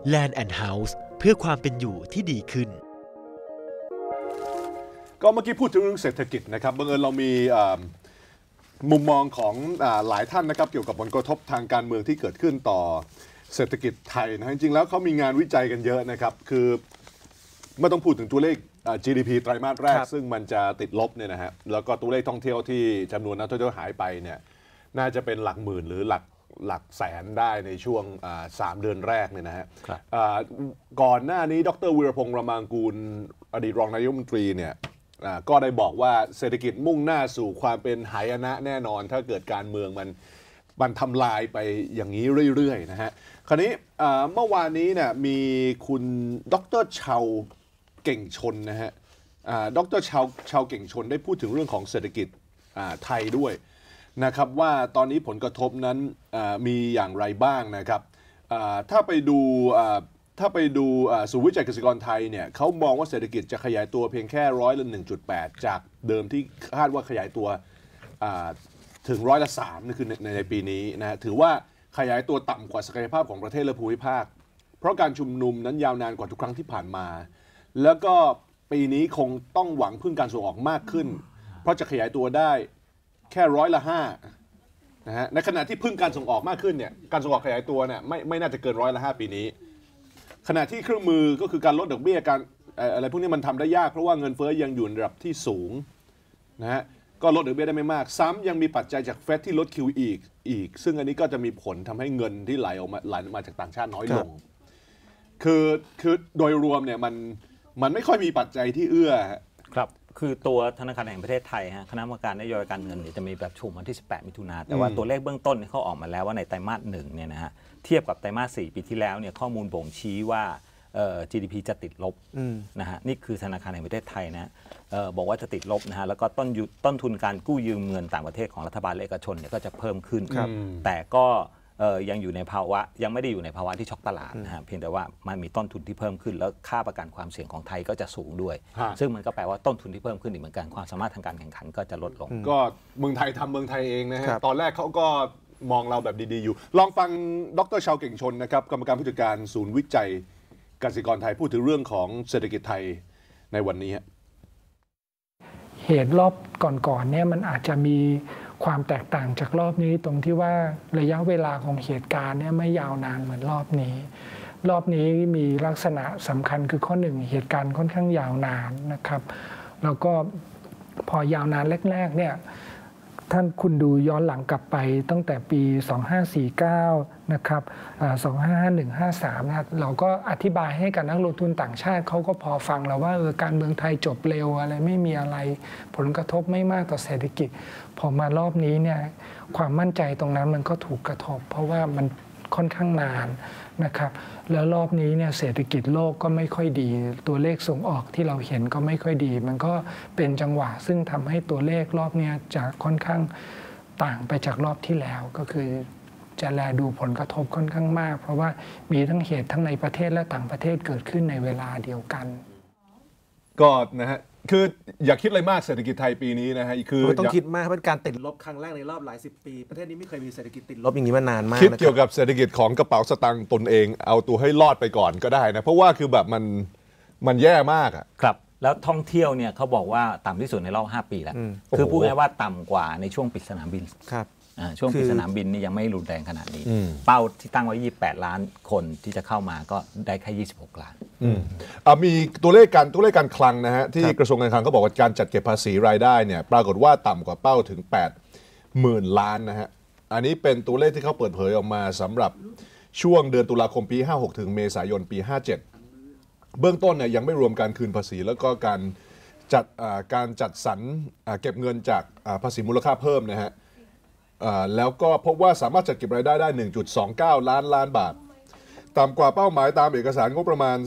Land and House เพื่อความเป็นอยู่ที่ดีขึ้นก็เมื่อกี้พูดถึงเรื่องเศรษฐกิจนะครับบังเอิญเรามีมุมมองของหลายท่านนะครับเกี่ยวกับผลกระทบทางการเมืองที่เกิดขึ้นต่อเศรษฐกิจไทยนะจริงๆแล้วเขามีงานวิจัยกันเยอะนะครับคือไม่ต้องพูดถึงตัวเลข GDP ไตรมาสแรกซึ่งมันจะติดลบเนี่ยนะฮะแล้วก็ตัวเลขท่องเที่ยวที่จำนวนนักท่องเที่ยวหายไปเนี่ยน่าจะเป็นหลักหมื่นหรือหลักแสนได้ในช่วง3 เดือนแรกเนี่ยนะฮะก่อนหน้านี้ดร.วีรพงษ์รำมางกูลอดีตรองนายกรัฐมนตรีเนี่ยก็ได้บอกว่าเศรษฐกิจมุ่งหน้าสู่ความเป็นหายนะแน่นอนถ้าเกิดการเมืองมันทำลายไปอย่างนี้เรื่อยๆนะฮะคราวนี้เมื่อวานนี้เนี่ยมีคุณดร.ชาวเก่งชนนะฮะดร.ชาวเก่งชนได้พูดถึงเรื่องของเศรษฐกิจไทยด้วยนะครับว่าตอนนี้ผลกระทบนั้นมีอย่างไรบ้างนะครับถ้าไปดูศูนย์วิจัยเกษตรกรไทยเนี่ยเขามองว่าเศรษฐกิจจะขยายตัวเพียงแค่1.8%จากเดิมที่คาดว่าขยายตัวถึง3%นี่คือในปีนี้นะถือว่าขยายตัวต่ำกว่าศักยภาพของประเทศและภูมิภาคเพราะการชุมนุมนั้นยาวนานกว่าทุกครั้งที่ผ่านมาแล้วก็ปีนี้คงต้องหวังพึ่งการส่งออกมากขึ้นเพราะจะขยายตัวได้แค่5%นะฮะในขณะที่พึ่งการส่งออกมากขึ้นเนี่ยการส่งออกขยายตัวเนี่ยไม่น่าจะเกิน5%ปีนี้ขณะที่เครื่องมือก็คือการลดดอกเบี้ยการอะไรพวกนี้มันทำได้ยากเพราะว่าเงินเฟ้อยังอยู่ในระดับที่สูงนะฮะก็ลดดอกเบี้ยได้ไม่มากซ้ำยังมีปัจจัยจากเฟดที่ลด QE อีกซึ่งอันนี้ก็จะมีผลทำให้เงินที่ไหลมาจากต่างชาติน้อยลงคือโดยรวมเนี่ยมันไม่ค่อยมีปัจจัยที่เอื้อครับคือตัวธนาคารแห่งประเทศไทยฮะคณะกรรมการนโยบายการเงินจะมีแบบประชุมวันที่18 มิถุนายนแต่ว่าตัวเลขเบื้องต้นเขาออกมาแล้วว่าในไตรมาส1เนี่ยนะฮะเทียบกับไตรมาส4ปีที่แล้วเนี่ยข้อมูลบ่งชี้ว่าGDP จะติดลบนะฮะนี่คือธนาคารแห่งประเทศไทยนะบอกว่าจะติดลบนะฮะแล้วก็ต้นทุนการกู้ยืมเงินต่างประเทศของรัฐบาลและเอกชนเนี่ยก็จะเพิ่มขึ้นแต่ก็ยังอยู่ในภาวะยังไม่ได้อยู่ในภาวะที่ช็อกตลาดนะฮะเพียงแต่ว่ามันมีต้นทุนที่เพิ่มขึ้นแล้วค่าประกันความเสี่ยงของไทยก็จะสูงด้วยซึ่งมันก็แปลว่าต้นทุนที่เพิ่มขึ้นอีกเหมือนกันความสามารถทางการแข่งขันก็จะลดลงก็เมืองไทยทำเมืองไทยเองนะฮะตอนแรกเขาก็มองเราแบบดีๆอยู่ลองฟังดร.ชาวเก่งชนนะครับกรรมการผู้จัดการศูนย์วิจัยเกษตรกรไทยพูดถึงเรื่องของเศรษฐกิจไทยในวันนี้เหตุรอบก่อนๆเนี่ยมันอาจจะมีความแตกต่างจากรอบนี้ตรงที่ว่าระยะเวลาของเหตุการณ์เนี่ยไม่ยาวนานเหมือนรอบนี้มีลักษณะสำคัญคือข้อหนึ่งเหตุการณ์ค่อนข้างยาวนานนะครับแล้วก็พอยาวนานแรกๆเนี่ยท่านคุณดูย้อนหลังกลับไปตั้งแต่ปี 2549 นะครับ 2551-53 นะเราก็อธิบายให้กับนักลงทุนต่างชาติเขาก็พอฟังแล้วว่าการเมืองไทยจบเร็วอะไรไม่มีอะไรผลกระทบไม่มากต่อเศรษฐกิจพอมารอบนี้เนี่ยความมั่นใจตรงนั้นมันก็ถูกกระทบเพราะว่ามันค่อนข้างนานนะครับแล้วรอบนี้เนี่ยเศรษฐกิจโลกก็ไม่ค่อยดีตัวเลขส่งออกที่เราเห็นก็ไม่ค่อยดีมันก็เป็นจังหวะซึ่งทำให้ตัวเลขรอบนี้จะค่อนข้างต่างไปจากรอบที่แล้วก็คือจะแลดูผลกระทบค่อนข้างมากเพราะว่ามีทั้งเหตุทั้งในประเทศและต่างประเทศเกิดขึ้นในเวลาเดียวกันก็นะฮะคืออย่าคิดอะไรมากเศรษฐกิจไทยปีนี้นะฮะคือไม่ต้องคิดมากเป็นการติดลบครั้งแรกในรอบหลาย10 ปีประเทศนี้ไม่เคยมีเศรษฐกิจติดลบอย่างนี้มานานมากคิดเกี่ยวกับเศรษฐกิจของกระเป๋าสตางค์ตนเองเอาตัวให้รอดไปก่อนก็ได้นะเพราะว่าคือแบบมันแย่มากอ่ะครับแล้วท่องเที่ยวเนี่ยเขาบอกว่าต่ำที่สุดในรอบ5 ปีแล้วคือพูดง่ายว่าต่ำกว่าในช่วงปิดสนามบินครับช่วงปิดสนามบินนี่ยังไม่รุนแรงขนาดนี้เป้าที่ตั้งไว้28 ล้านคนที่จะเข้ามาก็ได้แค่26 ล้านมีตัวเลขการคลังนะฮะที่กระทรวงการคลังเขาบอกว่าการจัดเก็บภาษีรายได้เนี่ยปรากฏว่าต่ำกว่าเป้าถึง 80,000 ล้านนะฮะอันนี้เป็นตัวเลขที่เขาเปิดเผยออกมาสำหรับช่วงเดือนตุลาคมปี56ถึงเมษายนปี57เบื้องต้นเนี่ยยังไม่รวมการคืนภาษีแล้วก็การจัดสรรเก็บเงินจากภาษีมูลค่าเพิ่มนะฮะแล้วก็พบว่าสามารถจัดเก็บรายได้ได้ 1.29 ล้านบาทต่ำกว่าเป้าหมายตามเอกสารงบประมาณ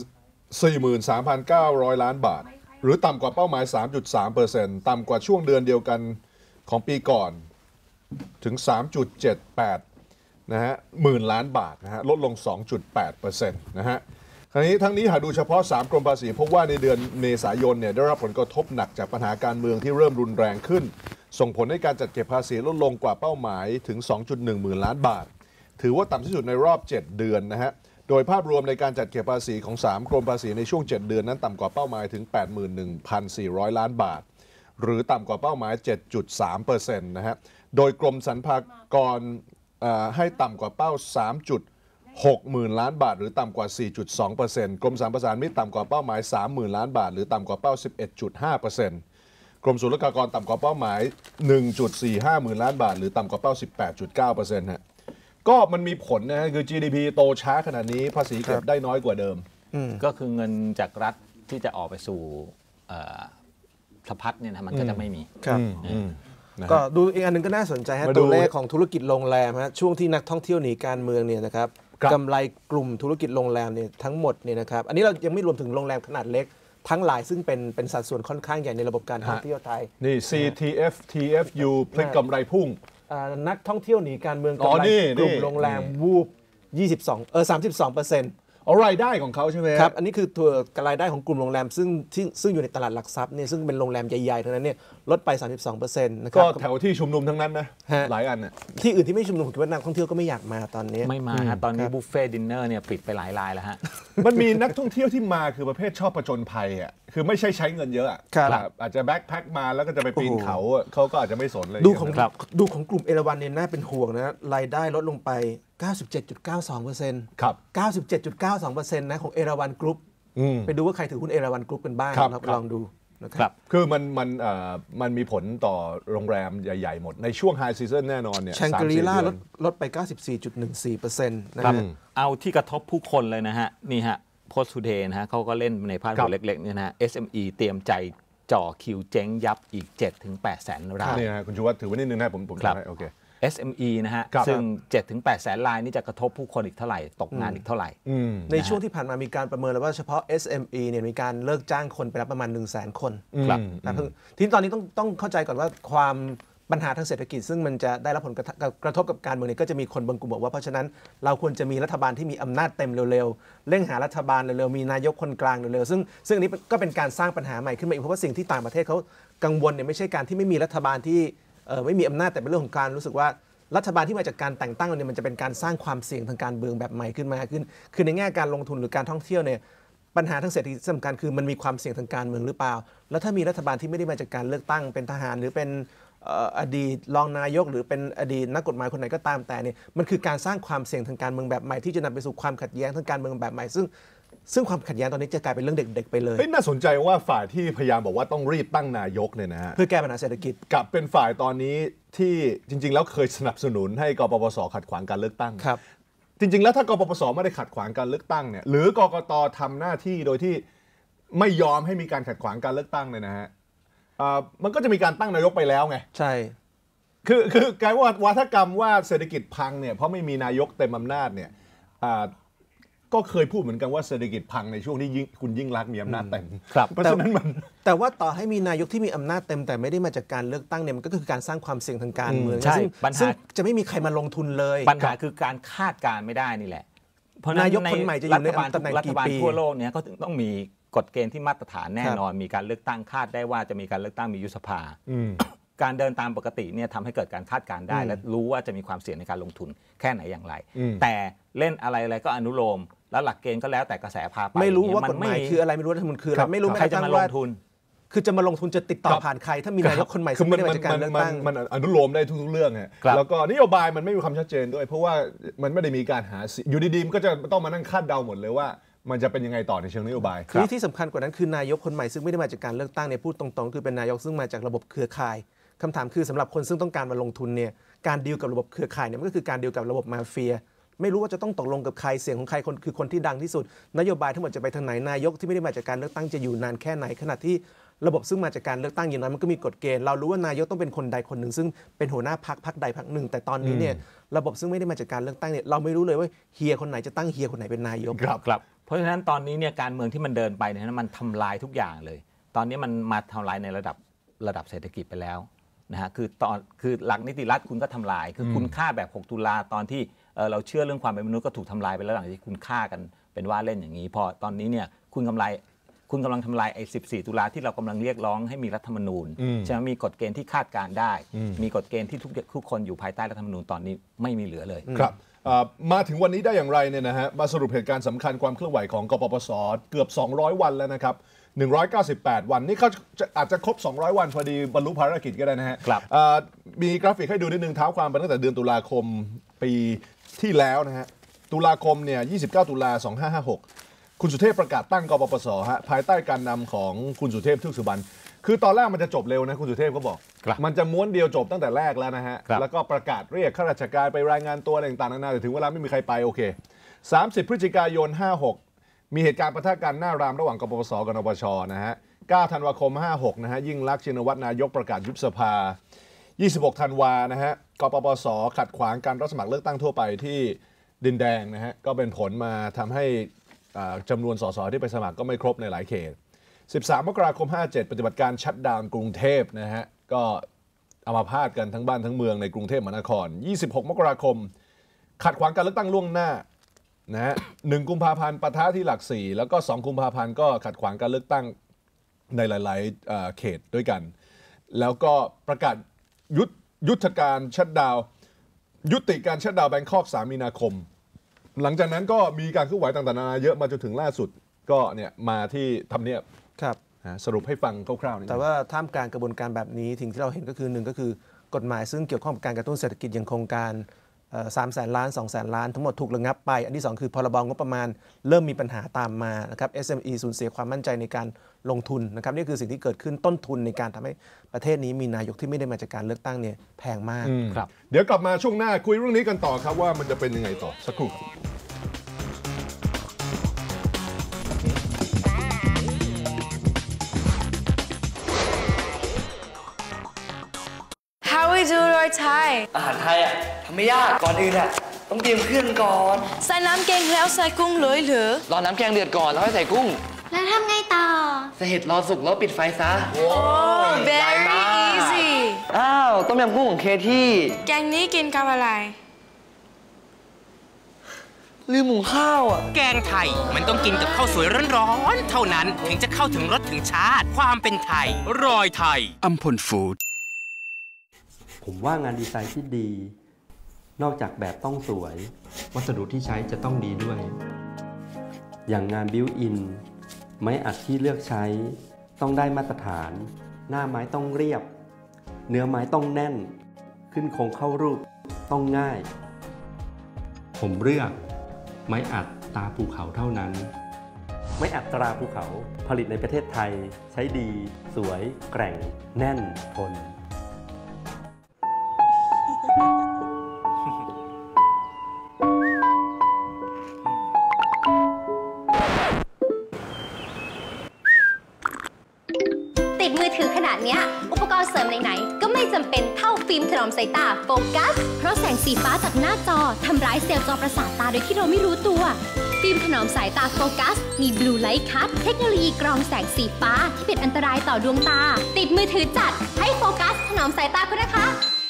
43,900 ล้านบาทหรือต่ำกว่าเป้าหมาย 3.3% ต่ำกว่าช่วงเดือนเดียวกันของปีก่อนถึง 3.78 นะฮะหมื่นล้านบาทนะฮะลดลง 2.8% นะฮะทั้งนี้หากดูเฉพาะ3กรมภาษีพบว่าในเดือนเมษายนเนี่ยได้รับผลกระทบหนักจากปัญหาการเมืองที่เริ่มรุนแรงขึ้นส่งผลให้การจัดเก็บภาษีลดลงกว่าเป้าหมายถึง 2.1 หมื่นล้านบาทถือว่าต่ำที่สุดในรอบ7 เดือนนะฮะโดยภาพรวมในการจัดเก็บภาษีของ3กรมภาษีในช่วง7เดือนนั้นต่ำกว่าเป้าหมายถึง 81,400 ล้านบาทหรือต่ำกว่าเป้าหมาย 7.3% นะฮะโดยกรมสรรพากรให้ต่ำกว่าเป้า 3.60,000 ล้านบาทหรือต่ำกว่า 4.2% กรมสรรพสามิตต่ำกว่าเป้าหมาย 30,000 ล้านบาทหรือต่ำกว่าเป้า 11.5%กรมศุลกากรต่ำกว่าเป้าหมาย 1.45 หมื่นล้านบาทหรือต่ำกว่าเป้า 18.9% ฮะก็มันมีผลนะฮะคือ GDP โตช้าขนาดนี้ภาษีเก็บได้น้อยกว่าเดิมก็คือเงินจากรัฐที่จะออกไปสู่สะพัดเนี่ยนะมันก็จะไม่มีครับก็ดูอีกอันหนึ่งก็น่าสนใจฮะตัวเลขของธุรกิจโรงแรมฮะช่วงที่นักท่องเที่ยวหนีการเมืองเนี่ยนะครับกำไรกลุ่มธุรกิจโรงแรมเนี่ยทั้งหมดเนี่ยนะครับอันนี้เรายังไม่รวมถึงโรงแรมขนาดเล็กทั้งหลายซึ่งเป็นสัดส่วนค่อนข้างใหญ่ในระบบการท่องเที่ยวไทยนี่ CTF TFU พลิกกำไรพุ่งนักท่องเที่ยวหนีการเมืองกำไรกลุ่มโรงแรมวูบ32% รายได้ของเขาใช่ไหมครับอันนี้คือตัวรายได้ของกลุ่มโรงแรมซึ่งอยู่ในตลาดหลักทรัพย์เนี่ยซึ่งเป็นโรงแรมใหญ่ๆทั้งนั้นเนี่ยลดไป 32% นะครับก็แถวที่ชุมนุมทั้งนั้นนะหลายอันน่ะที่อื่นที่ไม่ชุมนุมผมคิดว่านักท่องเที่ยวก็ไม่อยากมาตอนนี้ไม่มาฮะตอนนี้บุฟเฟ่ดินเนอร์เนี่ยปิดไปหลายรายแล้วฮะมันมีนักท่องเที่ยวที่มาคือประเภทชอบผจญภัยอ่ะคือไม่ใช่ใช้เงินเยอะอาจจะแบ็คแพ็คมาแล้วก็จะไปปีนเขาก็อาจจะไม่สนเลยดูของกลุ่มเอราวัณเนี่ยน่าเป็นห่วงนะรายได้ลดลงไป 97.92% ครับ 97.92% นะของเอราวัณกรุ๊ปไปดูว่าใครถือหุ้นเอราวัณกรุ๊ปกันบ้างลองดูนะครับคือมันมีผลต่อโรงแรมใหญ่ๆหมดในช่วงไฮซีซั่นแน่นอนเนี่ยแชงกรีล่าลดไป 94.14% นะครับเอาที่กระทบผู้คนเลยนะฮะนี่ฮะโพสต์ทูเดย์นะฮะเขาก็เล่นในพาดหัวเล็กๆเนี่ยนะ SME เตรียมใจจ่อคิวเจ๊งยับอีก 7-8 แสนรายนี่นะคุณชูวัฒน์ถือไว้นิดนึงนะผมให้โอเค SME นะฮะซึ่ง 7-8 แสนรายนี่จะกระทบผู้คนอีกเท่าไหร่ตกงานอีกเท่าไหร่ในช่วงที่ผ่านมามีการประเมินแล้วว่าเฉพาะ SME เนี่ยมีการเลิกจ้างคนไปแล้วประมาณ 100,000 คนทีนี้ตอนนี้ต้องเข้าใจก่อนว่าความปัญหาทางเศรษฐกิจซึ่งมันจะได้รับผลกระทบกับการเมืองเนี่ยก็จะมีคนบางกลุ่มบอกว่าเพราะฉะนั้นเราควรจะมีรัฐบาลที่มีอำนาจเต็มเร็วๆเร่งหารัฐบาลเร็วๆมีนายกคนกลางเร็วๆซึ่งอันนี้ก็เป็นการสร้างปัญหาใหม่ขึ้นมาอีกเพราะว่าสิ่งที่ต่างประเทศเขากังวลเนี่ยไม่ใช่การที่ไม่มีรัฐบาลที่ไม่มีอำนาจแต่เป็นเรื่องของการรู้สึกว่ารัฐบาลที่มาจากการแต่งตั้งเนี่ยมันจะเป็นการสร้างความเสี่ยงทางการเมืองแบบใหม่ขึ้นมาคือในแง่การลงทุนหรือการท่องเที่ยวเนี่ยปัญหาทางเศรษฐกิจสำคัญคือมันมีความเสี่ยงทางการเมืองหรือเปล่าแล้วถ้ามีรัฐบาลที่ไม่ได้มาจากการเลือกตั้งเป็นทหารหรือเป็นอดีตรองนายกหรือเป็นอดีตนักกฎหมายคนไหนก็ตามแต่เนี่ยมันคือการสร้างความเสี่ยงทางการเมืองแบบใหม่ที่จะนำไปสู่ความขัดแย้งทางการเมืองแบบใหม่ซึ่งความขัดแย้งตอนนี้จะกลายเป็นเรื่องเด็กๆไปเลยน่าสนใจว่าฝ่ายที่พยายามบอกว่าต้องรีบตั้งนายกเนี่ยนะฮะเพื่อแก้ปัญหาเศรษฐกิจกับเป็นฝ่ายตอนนี้ที่จริงๆแล้วเคยสนับสนุนให้กปปส.ขัดขวางการเลือกตั้งครับจริงๆแล้วถ้ากปปส.ไม่ได้ขัดขวางการเลือกตั้งเนี่ยหรือกกต.ทำหน้าที่โดยที่ไม่ยอมให้มีการขัดขวางการเลือกตั้งเนี่ยนะฮะมันก็จะมีการตั้งนายกไปแล้วไงใช่คือการว่าวาทกรรมว่าเศรษฐกิจพังเนี่ยเพราะไม่มีนายกเต็มอำนาจเนี่ยก็เคยพูดเหมือนกันว่าเศรษฐกิจพังในช่วงที่คุณยิ่งรักมีอำนาจเต็มเพราะฉะนั้นแต่ว่าต่อให้มีนายกที่มีอำนาจเต็มแต่ไม่ได้มาจากการเลือกตั้งเนี่ยมันก็คือการสร้างความเสี่ยงทางการเมืองซึ่งจะไม่มีใครมาลงทุนเลยปัญหาคือการคาดการไม่ได้นี่แหละเพราะนายกคนใหม่จะอยู่ในตำแหน่งกี่ปีทั่วโลกเนี่ยก็ต้องมีกฎเกณฑ์ที่มาตรฐานแน่นอนมีการเลือกตั้งคาดได้ว่าจะมีการเลือกตั้งมียุบสภาการเดินตามปกติเนี่ยทำให้เกิดการคาดการณ์ได้และรู้ว่าจะมีความเสี่ยงในการลงทุนแค่ไหนอย่างไรแต่เล่นอะไรก็อนุโลมแล้วหลักเกณฑ์ก็แล้วแต่กระแสพาไปไม่รู้ว่ากฎหมายคืออะไรไม่รู้รัฐธรรมนูญคืออะไรไม่รู้ใครจะมาลงทุนคือจะมาลงทุนจะติดต่อผ่านใครถ้ามีนายกคนใหม่ซึ่งไม่ได้มาจากการเลือกตั้งมันอนุโลมได้ทุกๆเรื่องแล้วก็นโยบายมันไม่มีความชัดเจนด้วยเพราะว่ามันไม่ได้มีการหาอยู่ดีๆมันก็จะต้องมานั่งคาดเดาหมดเลยว่ามันจะเป็นยังไงต่อในเชิงนโยบายที่สำคัญกว่านั้นคือนายกคนใหม่ซึ่งไม่ได้มาจากการเลือกตั้งเนี่ยพูดตรงๆคือเป็นนายกซึ่งมาจากระบบเครือข่ายคำถามคือสำหรับคนซึ่งต้องการมาลงทุนเนี่ยการดีลกับระบบเครือข่ายเนี่ยมันก็คือการดีลกับระบบมาเฟียไม่รู้ว่าจะต้องตกลงกับใครเสียงของใครคือคนที่ดังที่สุดนโยบายทั้งหมดจะไปทางไหนนายกที่ไม่ได้มาจากการเลือกตั้งจะอยู่นานแค่ไหนขณะที่ระบบซึ่งมาจากการเลือกตั้งอย่างน้อยมันก็มีกฎเกณฑ์เรารู้ว่านายกต้องเป็นคนใดคนหนึ่งซึ่งเป็นหัวหน้าพรรคใดพรรคหนึ่งแต่ตอนนี้เนี่ยระบบซึ่งไม่ได้มาจากการเลือกตั้งเนี่ยเราไม่รู้เลยว่าเฮียคนไหนจะตั้งเฮียคนไหนเป็นนายกครับเพราะฉะนั้นตอนนี้เนี่ยการเมืองที่มันเดินไปเนี่ยมันทำลายทุกอย่างเลยตอนนี้มันมาทำลายในระดับเศรษฐกิจไปแล้วนะฮะคือหลักนิติรัฐคุณก็ทำลายคือคุณฆ่าแบบ6ตุลาตอนที่เราเชื่อเรื่องความเป็นมนุษย์ก็ถูกทำลายไปแล้วหลังจากคุณฆ่ากันเป็นว่าเล่นอย่างนี้พอตอนนี้เนี่ยคุณคุณกำลังทำลายไอ้14 ตุลาที่เรากำลังเรียกร้องให้มีรัฐธรรมนูญใช่ไหมมีกฎเกณฑ์ที่คาดการได้ มีกฎเกณฑ์ที่ทุกคนอยู่ภายใต้รัฐธรรมนูญตอนนี้ไม่มีเหลือเลยครับมาถึงวันนี้ได้อย่างไรเนี่ยนะฮะมาสรุปเหตุการณ์สำคัญความเคลื่อนไหวของกปปสเกือบ200วันแล้วนะครับ198วันนี่เขาอาจจะครบ200วันพอดีบรรลุภารกิจก็ได้นะฮะมีกราฟิกให้ดูนิดนึงเท้าความไปตั้งแต่เดือนตุลาคมปีที่แล้วนะฮะตุลาคมเนี่ย29 ตุลา 2556คุณสุเทพประกาศตั้งกปปสฮะภายใต้การนำของคุณสุเทพเทือกสุบรรณคือตอนแรกมันจะจบเร็วนะคุณสุเทพก็บอกมันจะม้วนเดียวจบตั้งแต่แรกแล้วนะฮะแล้วก็ประกาศเรียกข้าราชการไปรายงานตัวอะไรต่างๆนานาแต่ถึงเวลาไม่มีใครไปโอเค30 พฤศจิกายน 56มีเหตุการณ์ปะทะกันหน้ารามระหว่างกปปสกับนปชนะฮะ9 ธันวาคม 56นะฮะยิ่งลักษณ์ชินวัตรนายกประกาศยุบสภา26 ธันวานะฮะกปปสขัดขวางการรับสมัครเลือกตั้งทั่วไปที่ดินแดงนะฮะก็เป็นผลมาทำให้จำนวนสสที่ไปสมัครก็ไม่ครบในหลายเขต13 มกราคม 57ปฏิบัติการชัตดาวน์กรุงเทพนะฮะก็อัมาพาตกันทั้งบ้านทั้งเมืองในกรุงเทพมหานคร26 มกราคมขัดขวางการเลือกตั้งล่วงหน้านะฮะ1 กุมภาพันธ์ปะทะที่หลัก4แล้วก็2 กุมภาพันธ์ก็ขัดขวางการเลือกตั้งในหลายๆเขตด้วยกันแล้วก็ประกาศยุทธการชัตดาวน์ยุติการชัตดาวน์แบงคอก3 มีนาคมหลังจากนั้นก็มีการเคลื่อนไหวต่างๆนานาเยอะมาจนถึงล่าสุดก็เนี่ยมาที่ทำเนียบสรุปให้ฟังคร่าวๆแต่ว่าท่ามกลางกระบวนการแบบนี้สิ่งที่เราเห็นก็คือ1ก็คือกฎหมายซึ่งเกี่ยวข้องกับการกระตุ้นเศรษฐกิจอย่างโครงการ300,000 ล้าน 200,000 ล้านทั้งหมดถูกระงับไปอันที่2คือพรบงบประมาณเริ่มมีปัญหาตามมานะครับ SME สูญเสียความมั่นใจในการลงทุนนะครับนี่คือสิ่งที่เกิดขึ้นต้นทุนในการทำให้ประเทศนี้มีนายกที่ไม่ได้มาจากการเลือกตั้งเนี่ยแพงมากครับเดี๋ยวกลับมาช่วงหน้าคุยเรื่องนี้กันต่อครับว่ามันจะเป็นยังไงต่อสักครู่ครับดูโดยไทยอาหารไทยทำไม่ยากก่อนอื่นต้องเตรียมเครื่องก่อนใส่น้ำแกงแล้วใส่กุ้งเลยหรือรอน้ำแกงเดือดก่อนแล้วค่อยใส่กุ้งแล้วทำไงต่อใส่เห็ดรอสุกแล้วปิดไฟซะโอ้ very easy อ้าวต้มยำกุ้งของเคที่แกงนี้กินกับอะไรลืมหมูข้าวแกงไทยมันต้องกินกับข้าวสวยร้อนๆเท่านั้นถึงจะเข้าถึงรสถึงชาติความเป็นไทยรอยไทยอัมพลฟู้ดผมว่างานดีไซน์ที่ดีนอกจากแบบต้องสวยวัสดุที่ใช้จะต้องดีด้วยอย่างงานบิวอินไม้อัดที่เลือกใช้ต้องได้มาตรฐานหน้าไม้ต้องเรียบเนื้อไม้ต้องแน่นขึ้นโครงเข้ารูปต้องง่ายผมเลือกไม้อัดตาภูเขาเท่านั้นไม้อัดตราภูเขาผลิตในประเทศไทยใช้ดีสวยแกร่งแน่นทนติดมือถือขนาดนี้อุปกรณ์เสริมไหนๆก็ไม่จำเป็นเท่าฟิล์มถนอมสายตาโฟกัสเพราะแสงสีฟ้าจากหน้าจอทำร้ายเซลล์จอประสาทตาโดยที่เราไม่รู้ตัวฟิล์มถนอมสายตาโฟกัสมีบลูไลท์คัทเทคโนโลยีกรองแสงสีฟ้าที่เป็นอันตรายต่อดวงตาติดมือถือจัดให้โฟกัสถนอมสายตาคุณนะคะ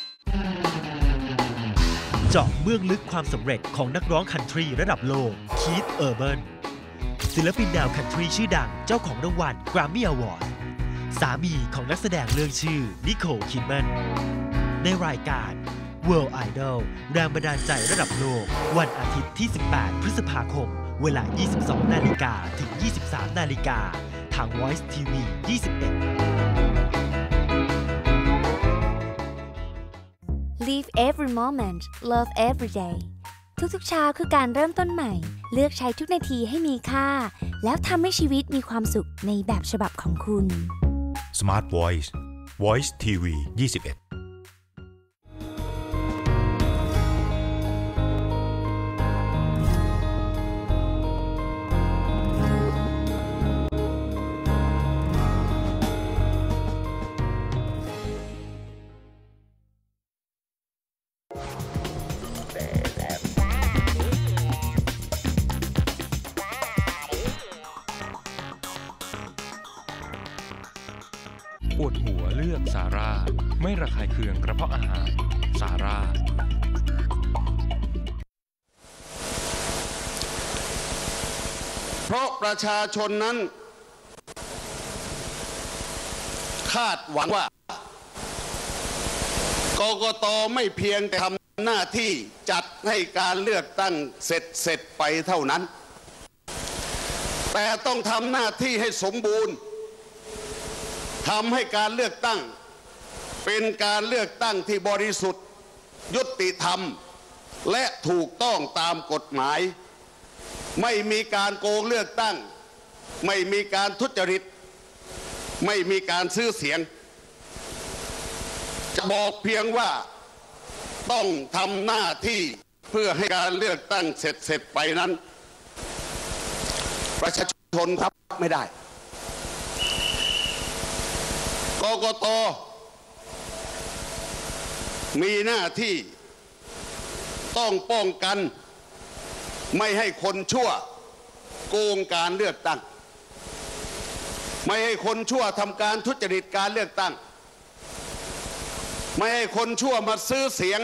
เจาะเบื้องลึกความสำเร็จของนักร้องคันทรีระดับโลกคีธ เออร์เบิร์นศิลปินดาวคันทรีชื่อดังเจ้าของรางวัล Grammy Award สามีของนักแสดงเรื่องชื่อนิโคล คิดแมนในรายการ World Idol แรงบันดาลใจระดับโลกวันอาทิตย์ที่ 18 พฤษภาคมเวลา 22 นาฬิกาถึง 23 นาฬิกาทาง Voice TV 21 Live every moment, love every day ทุกๆเช้าคือการเริ่มต้นใหม่เลือกใช้ทุกนาทีให้มีค่าแล้วทำให้ชีวิตมีความสุขในแบบฉบับของคุณ Smart Voice Voice TV 21 ปวดหัวเลือกซาร่าไม่ระคายเคืองกระเพาะอาหารซาร่าเพราะประชาชนนั้นคาดหวังว่ากกต.ไม่เพียงแต่ทำหน้าที่จัดให้การเลือกตั้งเสร็จไปเท่านั้นแต่ต้องทำหน้าที่ให้สมบูรณ์ทำให้การเลือกตั้งเป็นการเลือกตั้งที่บริสุทธิ์ยุติธรรมและถูกต้องตามกฎหมายไม่มีการโกงเลือกตั้งไม่มีการทุจริตไม่มีการซื้อเสียงจะบอกเพียงว่าต้องทำหน้าที่เพื่อให้การเลือกตั้งเสร็จไปนั้นประชาชนรับไม่ได้กกต.มีหน้าที่ต้องป้องกันไม่ให้คนชั่วโกงการเลือกตั้งไม่ให้คนชั่วทำการทุจริตการเลือกตั้งไม่ให้คนชั่วมาซื้อเสียง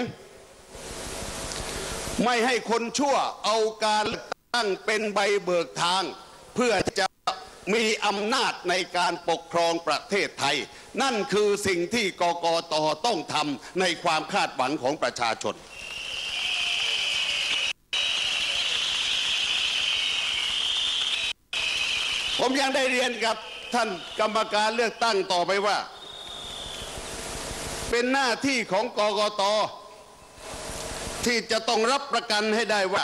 ไม่ให้คนชั่วเอาการเลือกตั้งเป็นใบเบิกทางเพื่อจะมีอำนาจในการปกครองประเทศไทยนั่นคือสิ่งที่กกต.ต้องทำในความคาดหวังของประชาชนผมยังได้เรียนกับท่านกรรมการเลือกตั้งต่อไปว่าเป็นหน้าที่ของกกต.ที่จะต้องรับประกันให้ได้ว่า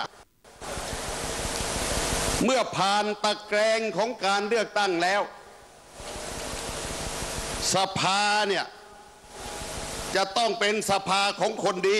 เมื่อผ่านตะแกรงของการเลือกตั้งแล้วสภาเนี่ยจะต้องเป็นสภาของคนดี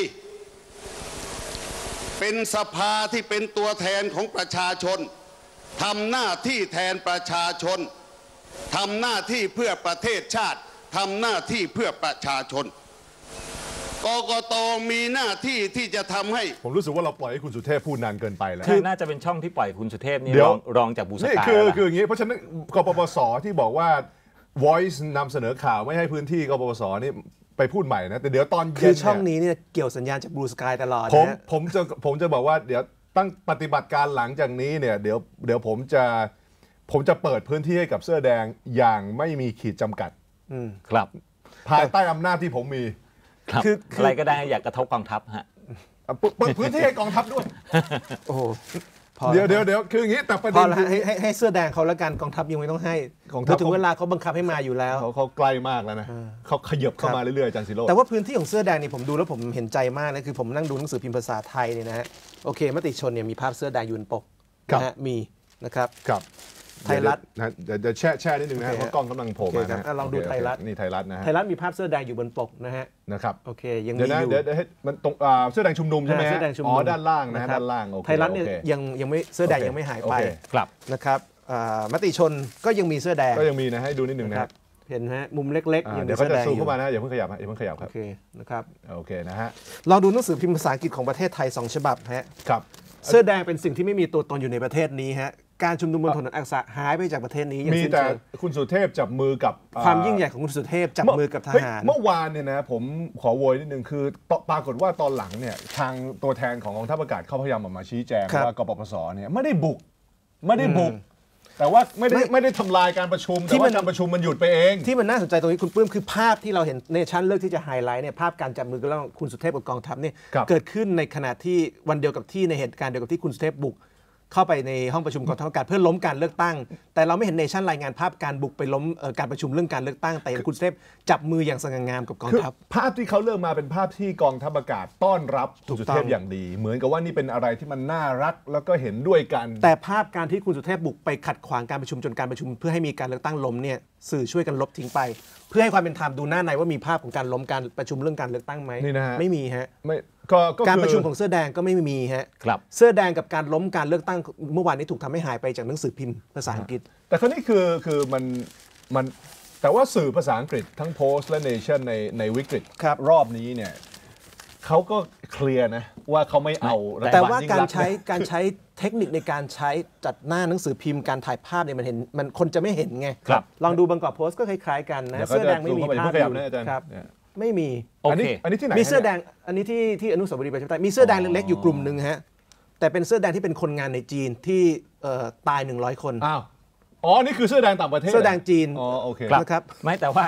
เป็นสภาที่เป็นตัวแทนของประชาชนทำหน้าที่แทนประชาชนทำหน้าที่เพื่อประเทศชาติทำหน้าที่เพื่อประชาชนกกต.มีหน้าที่ที่จะทำให้ผมรู้สึกว่าเราปล่อยให้คุณสุเทพพูดนานเกินไปแล้วคือน่าจะเป็นช่องที่ปล่อยคุณสุเทพนี่รองจากบูสกายคืออย่างนี้เพราะฉะนั้นกปปส.ที่บอกว่า Voice นำเสนอข่าวไม่ให้พื้นที่กปปส.นี่ไปพูดใหม่นะแต่เดี๋ยวตอนเย็นคือช่องนี้เนี่ยเกี่ยวสัญญาณจากบูสกายตลอดผมจะบอกว่าเดี๋ยวตั้งปฏิบัติการหลังจากนี้เนี่ยเดี๋ยวผมจะเปิดพื้นที่ให้กับเสื้อแดงอย่างไม่มีขีดจำกัดครับภายใต้อำนาจที่ผมมีคืออะไรก็ได้อยากกระทบกองทัพฮะเปิดพื้นที่ให้กองทัพด้วยโอ้เดี๋ยวคืออย่างนี้แต่ประเด็นให้เสื้อแดงเขาแล้วกันกองทัพยังไม่ต้องให้ถึงเวลาเขาบังคับให้มาอยู่แล้วเขาใกล้มากแล้วนะเขาขยับเข้ามาเรื่อยๆอาจารย์ศิโรจน์แต่ว่าพื้นที่ของเสื้อแดงนี่ผมดูแล้วผมเห็นใจมากนะคือผมนั่งดูหนังสือพิมพ์ภาษาไทยเนี่ยนะฮะโอเคมติชนเนี่ยมีภาพเสื้อแดงยืนปกนะฮะมีนะครับไทยรัฐเดี๋ยวแช่นิดนึงนะเพราะกล้องกำลังโผล่มานะลองดูไทยรัฐนี่ไทยรัฐนะไทยรัฐมีภาพเสื้อแดงอยู่บนปกนะฮะนะครับโอเคยังมีอยู่เดี๋ยวมันตรงเสื้อแดงชุมนุมใช่ไหมอ๋อด้านล่างนะด้านล่างไทยรัฐเนี่ยยังไม่เสื้อแดงยังไม่หายไปนะครับมติชนก็ยังมีเสื้อแดงก็ยังมีนะให้ดูนิดนึงนะเห็นไหมมุมเล็กๆเดี๋ยวเขาจะซูมเข้ามานะอย่าเพิ่งขยับครับโอเคนะครับโอเคนะฮะลองดูหนังสือพิมพ์ภาษาอังกฤษของประเทศไทย2ฉบับฮะครับเสื้อแดงเป็นสิ่งที่ไม่มีตัวตนอยู่ในประเทศนี้ฮะการชุมนุมบนถนนอักษะหายไปจากประเทศนี้มีแต่คุณสุเทพจับมือกับความยิ่งใหญ่ของคุณสุเทพจับมือกับทหารเมื่อวานเนี่ยนะผมขอโวยนิดนึงคือปรากฏว่าตอนหลังเนี่ยทางตัวแทนของกองทัพอากาศเขาพยายามออกมาชี้แจงว่ากปปสเนี่ยไม่ได้บุกแต่ว่าไม่ได้ทำลายการประชุมแต่ว่าการประชุมมันหยุดไปเองที่มันน่าสนใจตรงนี้คุณปื้มคือภาพที่เราเห็นในชั้นเลือกที่จะไฮไลท์เนี่ยภาพการจับมือกันระหว่างคุณสุเทพกับกองทัพเนี่ยเกิดขึ้นในขณะที่วันเดียวกับที่ในเหตุการณ์เดียวกับที่คุณสุเทพบุกเข้าไปในห้องประชุมกองทัพอากาศเพื่อล้มการเลือกตั้งแต่เราไม่เห็นเนชั่นรายงานภาพการบุกไปล้มการประชุมเรื่องการเลือกตั้งแต่คุณสุเทพจับมืออย่างสง่างามกับกองทัพภาพที่เขาเลือกมาเป็นภาพที่กองทัพอากาศต้อนรับคุณสุเทพอย่างดีเหมือนกับว่านี่เป็นอะไรที่มันน่ารักแล้วก็เห็นด้วยกันแต่ภาพการที่คุณสุเทพบุกไปขัดขวางการประชุมจนการประชุมเพื่อให้มีการเลือกตั้งล้มเนี่ยสื่อช่วยกันลบทิ้งไปเพื่อให้ความเป็นธรรมดูหน้าในว่ามีภาพของการล้มการประชุมเรื่องการเลือกตั้งไหมนี่นะฮะไม่มีฮะก็การประชุมของเสื้อแดงก็ไม่มีฮะเสื้อแดงกับการล้มการเลือกตั้งเมื่อวานนี้ถูกทำให้หายไปจากหนังสือพิมพ์ภาษาอังกฤษแต่คราวนี้คือมันแต่ว่าสื่อภาษาอังกฤษทั้ง Post และ Nation ในวิกฤตรอบนี้เนี่ยเขาก็เคลียร์นะว่าเขาไม่เอาแต่ว่าการใช้เทคนิคในการใช้จัดหน้าหนังสือพิมพ์การถ่ายภาพเนี่ยมันคนจะไม่เห็นไงลองดูบางกอกโพสต์ก็คล้ายๆกันนะเสื้อแดงไม่มีภาพครับไม่มีอันนี้ที่ไหนมีเสื้อแดงอันนี้ที่อนุสาวรีย์ประชาธิปไตยมีเสื้อแดงเล็กๆอยู่กลุ่มหนึ่งฮะแต่เป็นเสื้อแดงที่เป็นคนงานในจีนที่ตาย100 คนอ๋อนี่คือเสื้อแดงต่างประเทศเสื้อแดงจีนโอเคนะครับไม่แต่ว่า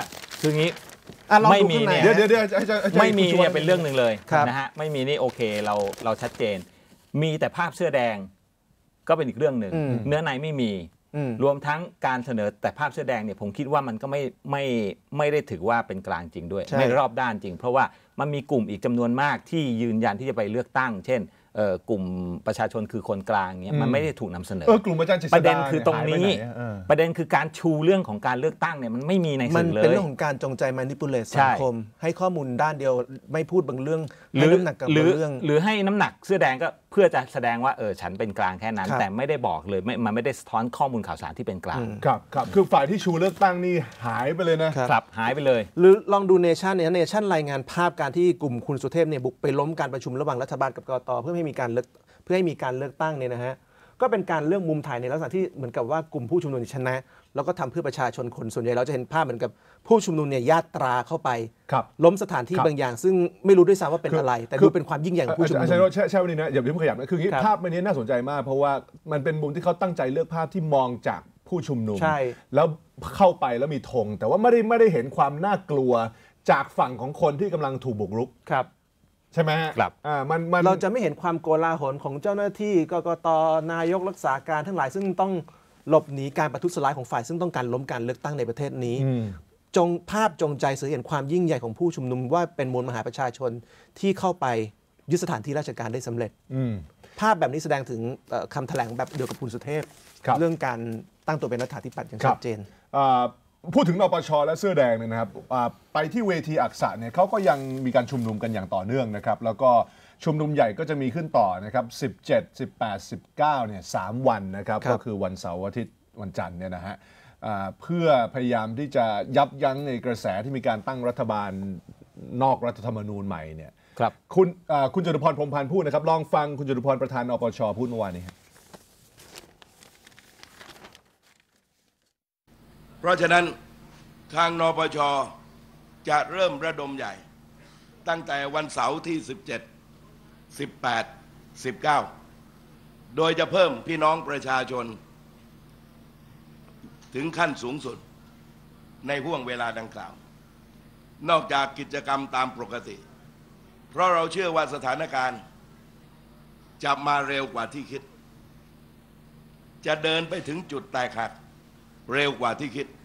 คืองี้ลองไม่ดูมีข้างในเนี่ยเดี๋ยวไม่มีคุณชวนเนี่ยเป็นเรื่องหนึ่งเลยครับนะฮะไม่มีนี่โอเคเราชัดเจน มีแต่ภาพเสื้อแดงก็เป็นอีกเรื่องหนึ่งเนื้อในไม่มีรวมทั้งการเสนอแต่ภาพเสื้อแดงเนี่ยผมคิดว่ามันก็ไม่ได้ถือว่าเป็นกลางจริงด้วยไม่รอบด้านจริง เพราะว่ามันมีกลุ่มอีกจำนวนมากที่ยืนยันที่จะไปเลือกตั้ง เช่นกลุ่มประชาชนคือคนกลางเนี่ยมันไม่ได้ถูกนำเสนอกลุ่มอาจารย์จิตรประเด็นคือตรงนี้ประเด็นคือการชูเรื่องของการเลือกตั้งเนี่ยมันไม่มีในสื่อเลยมันเป็นเรื่องของการจงใจ manipulate สังคมให้ข้อมูลด้านเดียวไม่พูดบางเรื่องให้น้ำหนักกับบางเรื่องหรือให้น้ำหนักเสื้อแดงก็เพื่อจะแสดงว่าฉันเป็นกลางแค่นั้นแต่ไม่ได้บอกเลยมันไม่ได้สะท้อนข้อมูลข่าวสารที่เป็นกลางครับคือฝ่ายที่ชูเลือกตั้งนี่หายไปเลยนะครับหายไปเลยหรือลองดูเนชั่นเนี่ยเนชั่นรายงานภาพการที่กลุ่มคุณสุเทพเนี่ยบุกไปล้มการประชุมระหว่างรัฐบาลกับกกต.เพื่อให้มีการเลือกตั้งเนี่ยนะฮะก็เป็นการเลือกมุมถ่ายในลักษณะที่เหมือนกับว่ากลุ่มผู้ชุมนุมชนะแล้วก็ทำเพื่อประชาชนคนส่วนใหญ่เราจะเห็นภาพเหมือนกับผู้ชุมนุมเนี่ยญาตราเข้าไปล้มสถานที่บางอย่างซึ่งไม่รู้ด้วยซ้ำว่าเป็นอะไรแต่ดูเป็นความยิ่งใหญ่ของผู้ชุมนุมใช่วันนี้นะอย่าเพิ่งขยับนะคือภาพนี้น่าสนใจมากเพราะว่ามันเป็นมุมที่เขาตั้งใจเลือกภาพที่มองจากผู้ชุมนุมแล้วเข้าไปแล้วมีธงแต่ว่าไม่ได้เห็นความน่ากลัวจากฝั่งของคนที่กำลังถูกบุกรุกใช่ไหมครับเราจะไม่เห็นความโกลาหลของเจ้าหน้าที่กกต.นายกรักษาการทั้งหลายซึ่งต้องหลบหนีการประทุษร้ายของฝ่ายซึ่งต้องการล้มการเลือกตั้งในประเทศนี้ภาพจงใจสื่อเห็นความยิ่งใหญ่ของผู้ชุมนุมว่าเป็นมวลมหาประชาชนที่เข้าไปยึดสถานที่ราชการได้สำเร็จภาพแบบนี้แสดงถึงคำแถลงแบบเดียวกับคุณสุเทพเรื่องการตั้งตัวเป็นรัฐาธิปัตย์อย่างชัดเจนพูดถึงนปช.และเสื้อแดงเนี่ยนะครับไปที่เวทีอักษะเนี่ยเขาก็ยังมีการชุมนุมกันอย่างต่อเนื่องนะครับแล้วก็ชุมนุมใหญ่ก็จะมีขึ้นต่อนะครับ17 18 19เนี่ย3วันนะครับก็คือวันเสาร์อาทิตย์วันจันทร์เนี่ยนะฮะเพื่อพยายามที่จะยับยั้งในกระแสที่มีการตั้งรัฐบาลนอกรัฐธรรมนูญใหม่เนี่ยครับคุณจตุพรพรหมพันธ์พูดนะครับลองฟังคุณจตุพรประธานนปช.พูดเมื่อวานนี้เพราะฉะนั้นทางนปช.จะเริ่มระดมใหญ่ตั้งแต่วันเสาร์ที่17 18 19โดยจะเพิ่มพี่น้องประชาชนถึงขั้นสูงสุดในห่วงเวลาดังกล่าวนอกจากกิจกรรมตามปกติเพราะเราเชื่อว่าสถานการณ์จะมาเร็วกว่าที่คิดจะเดินไปถึงจุดแตกหักเร็วกว่าที่คิด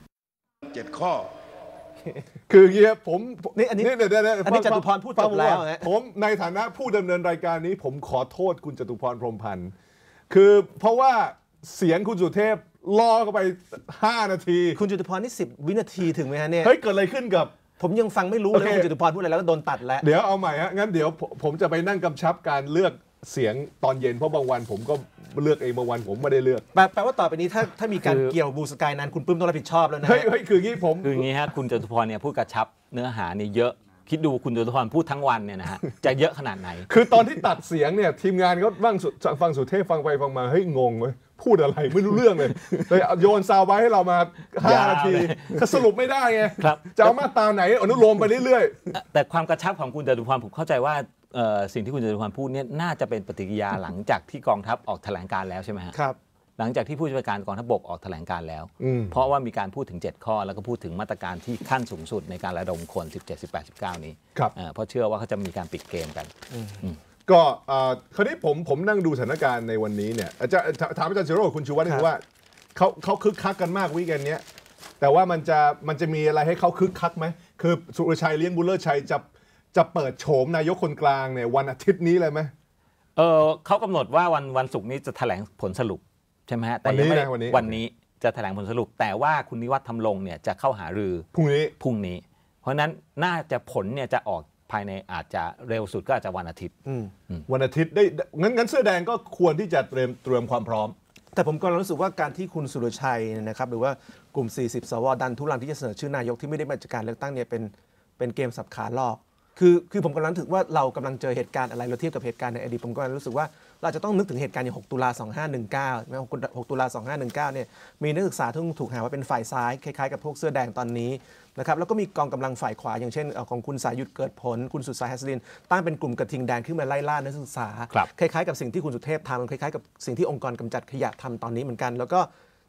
7 ข้อคืออย่างนี้ผมอันนี้จตุพรพูดจบแล้วผมในฐานะผู้ดำเนินรายการนี้ผมขอโทษคุณจตุพรพรหมพันธ์คือเพราะว่าเสียงคุณสุเทพล่อเข้าไป5 นาทีคุณจตุพรนี่10 วินาทีถึงไหมฮะเนี่ยเฮ้ยเกิดอะไรขึ้นกับผมยังฟังไม่รู้เลยคุณจตุพรพูดอะไรแล้วก็โดนตัดแล้วเดี๋ยวเอาใหม่ฮะงั้นเดี๋ยวผมจะไปนั่งกำชับการเลือกเสียงตอนเย็นเพราะบางวันผมก็เลือกเองบางวันผมไม่ได้เลือกแปลว่าต่อไปนี้ถ้ามีการเกี่ยวบูสกายนั้นคุณปื้มต้องรับผิดชอบแล้วนะเฮ้ยคืองี้คืออย่างนี้ฮะคุณจตุพรเนี่ยพูดกระชับเนื้อหาเนี่ยเยอะคิดดูคุณจตุพรพูดทั้งวันเนี่ยนะฮะจะเยอะขนาดไหนคือตอนที่ตัดเสียงเนี่ยทีมงานก็ฟังสุเทพฟังไปฟังมาเฮ้ยงงเว้ยพูดอะไรไม่รู้เรื่องเลยเลยโยนซาวไว้ให้เรามา5 นาทีสรุปไม่ได้ไงจะเอามาตราไหนอนุโลมไปเรื่อยๆแต่ความกระชับของคุณจตุพรผมเข้าใจว่าสิ่งที่คุณจตุพรพูดเนี่ยน่าจะเป็นปฏิกิริยาหลังจากที่กองทัพออกแถลงการแล้วใช่ไหมฮะครับหลังจากที่ผู้บัญชาการกองทัพบกออกแถลงการแล้วเพราะว่ามีการพูดถึง7 ข้อแล้วก็พูดถึงมาตรการที่ขั้นสูงสุดในการระดมคน17 18 19นี้เพราะเชื่อว่าเขาจะมีการปิดเกมกันก็คราวนี้ผมนั่งดูสถานการณ์ในวันนี้เนี่ยอาจารย์ถามอาจารย์ศิโรจน์กับคุณชูวัฒน์นี่ว่าเขาคึกคักกันมากวีคเอนด์นี้แต่ว่ามันจะมีอะไรให้เขาคึกคักไหมคือสุรชัยเลี้ยงบุญเลิศชัยจะเปิดโฉมนายกคนกลางเนี่ยวันอาทิตย์นี้เลยไหมเขากำหนดว่าวันศุกร์นี้จะแถลงผลสรุปใช่ไหมฮะแต่วันนี้จะแถลงผลสรุปแต่ว่าคุณนิวัฒน์ ธำรงเนี่ยจะเข้าหารือพรุ่งนี้เพราะนั้นน่าจะผลเนี่ยจะออกภายในอาจจะเร็วสุดก็อาจจะวันอาทิตย์วันอาทิตย์ได้งั้นเสื้อแดงก็ควรที่จะเตรียมความพร้อมแต่ผมก็รู้สึกว่าการที่คุณสุรชัยนะครับหรือว่ากลุ่ม40 สว.ดันทุรังที่จะเสนอชื่อนายกที่ไม่ได้มาจากการเลือกตั้งเนี่ยเป็นเกมสับขาหลอกคือผมกำลังถึงว่าเรากำลังเจอเหตุการณ์อะไรเราเทียบกับเหตุการณ์ในอดีตผมก็รู้สึกว่าเราจะต้องนึกถึงเหตุการณ์อย่าง6 ตุลา 2519 6 ตุลา 2519 เนี่ยมีนักศึกษาที่ถูกหาว่าเป็นฝ่ายซ้ายคล้ายๆกับพวกเสื้อแดงตอนนี้นะครับแล้วก็มีกองกำลังฝ่ายขวาอย่างเช่นของคุณสายุทธเกิดผลคุณสุดสายฮัสดินตั้งเป็นกลุ่มกระทิงแดงขึ้นมาไล่ล่านักศึกษาคล้ายๆกับสิ่งที่คุณสุเทพทำคล้ายๆกับสิ่งที่องค์กรกำจัดขยะทำตอนนี้เหมือนกันแล้วก็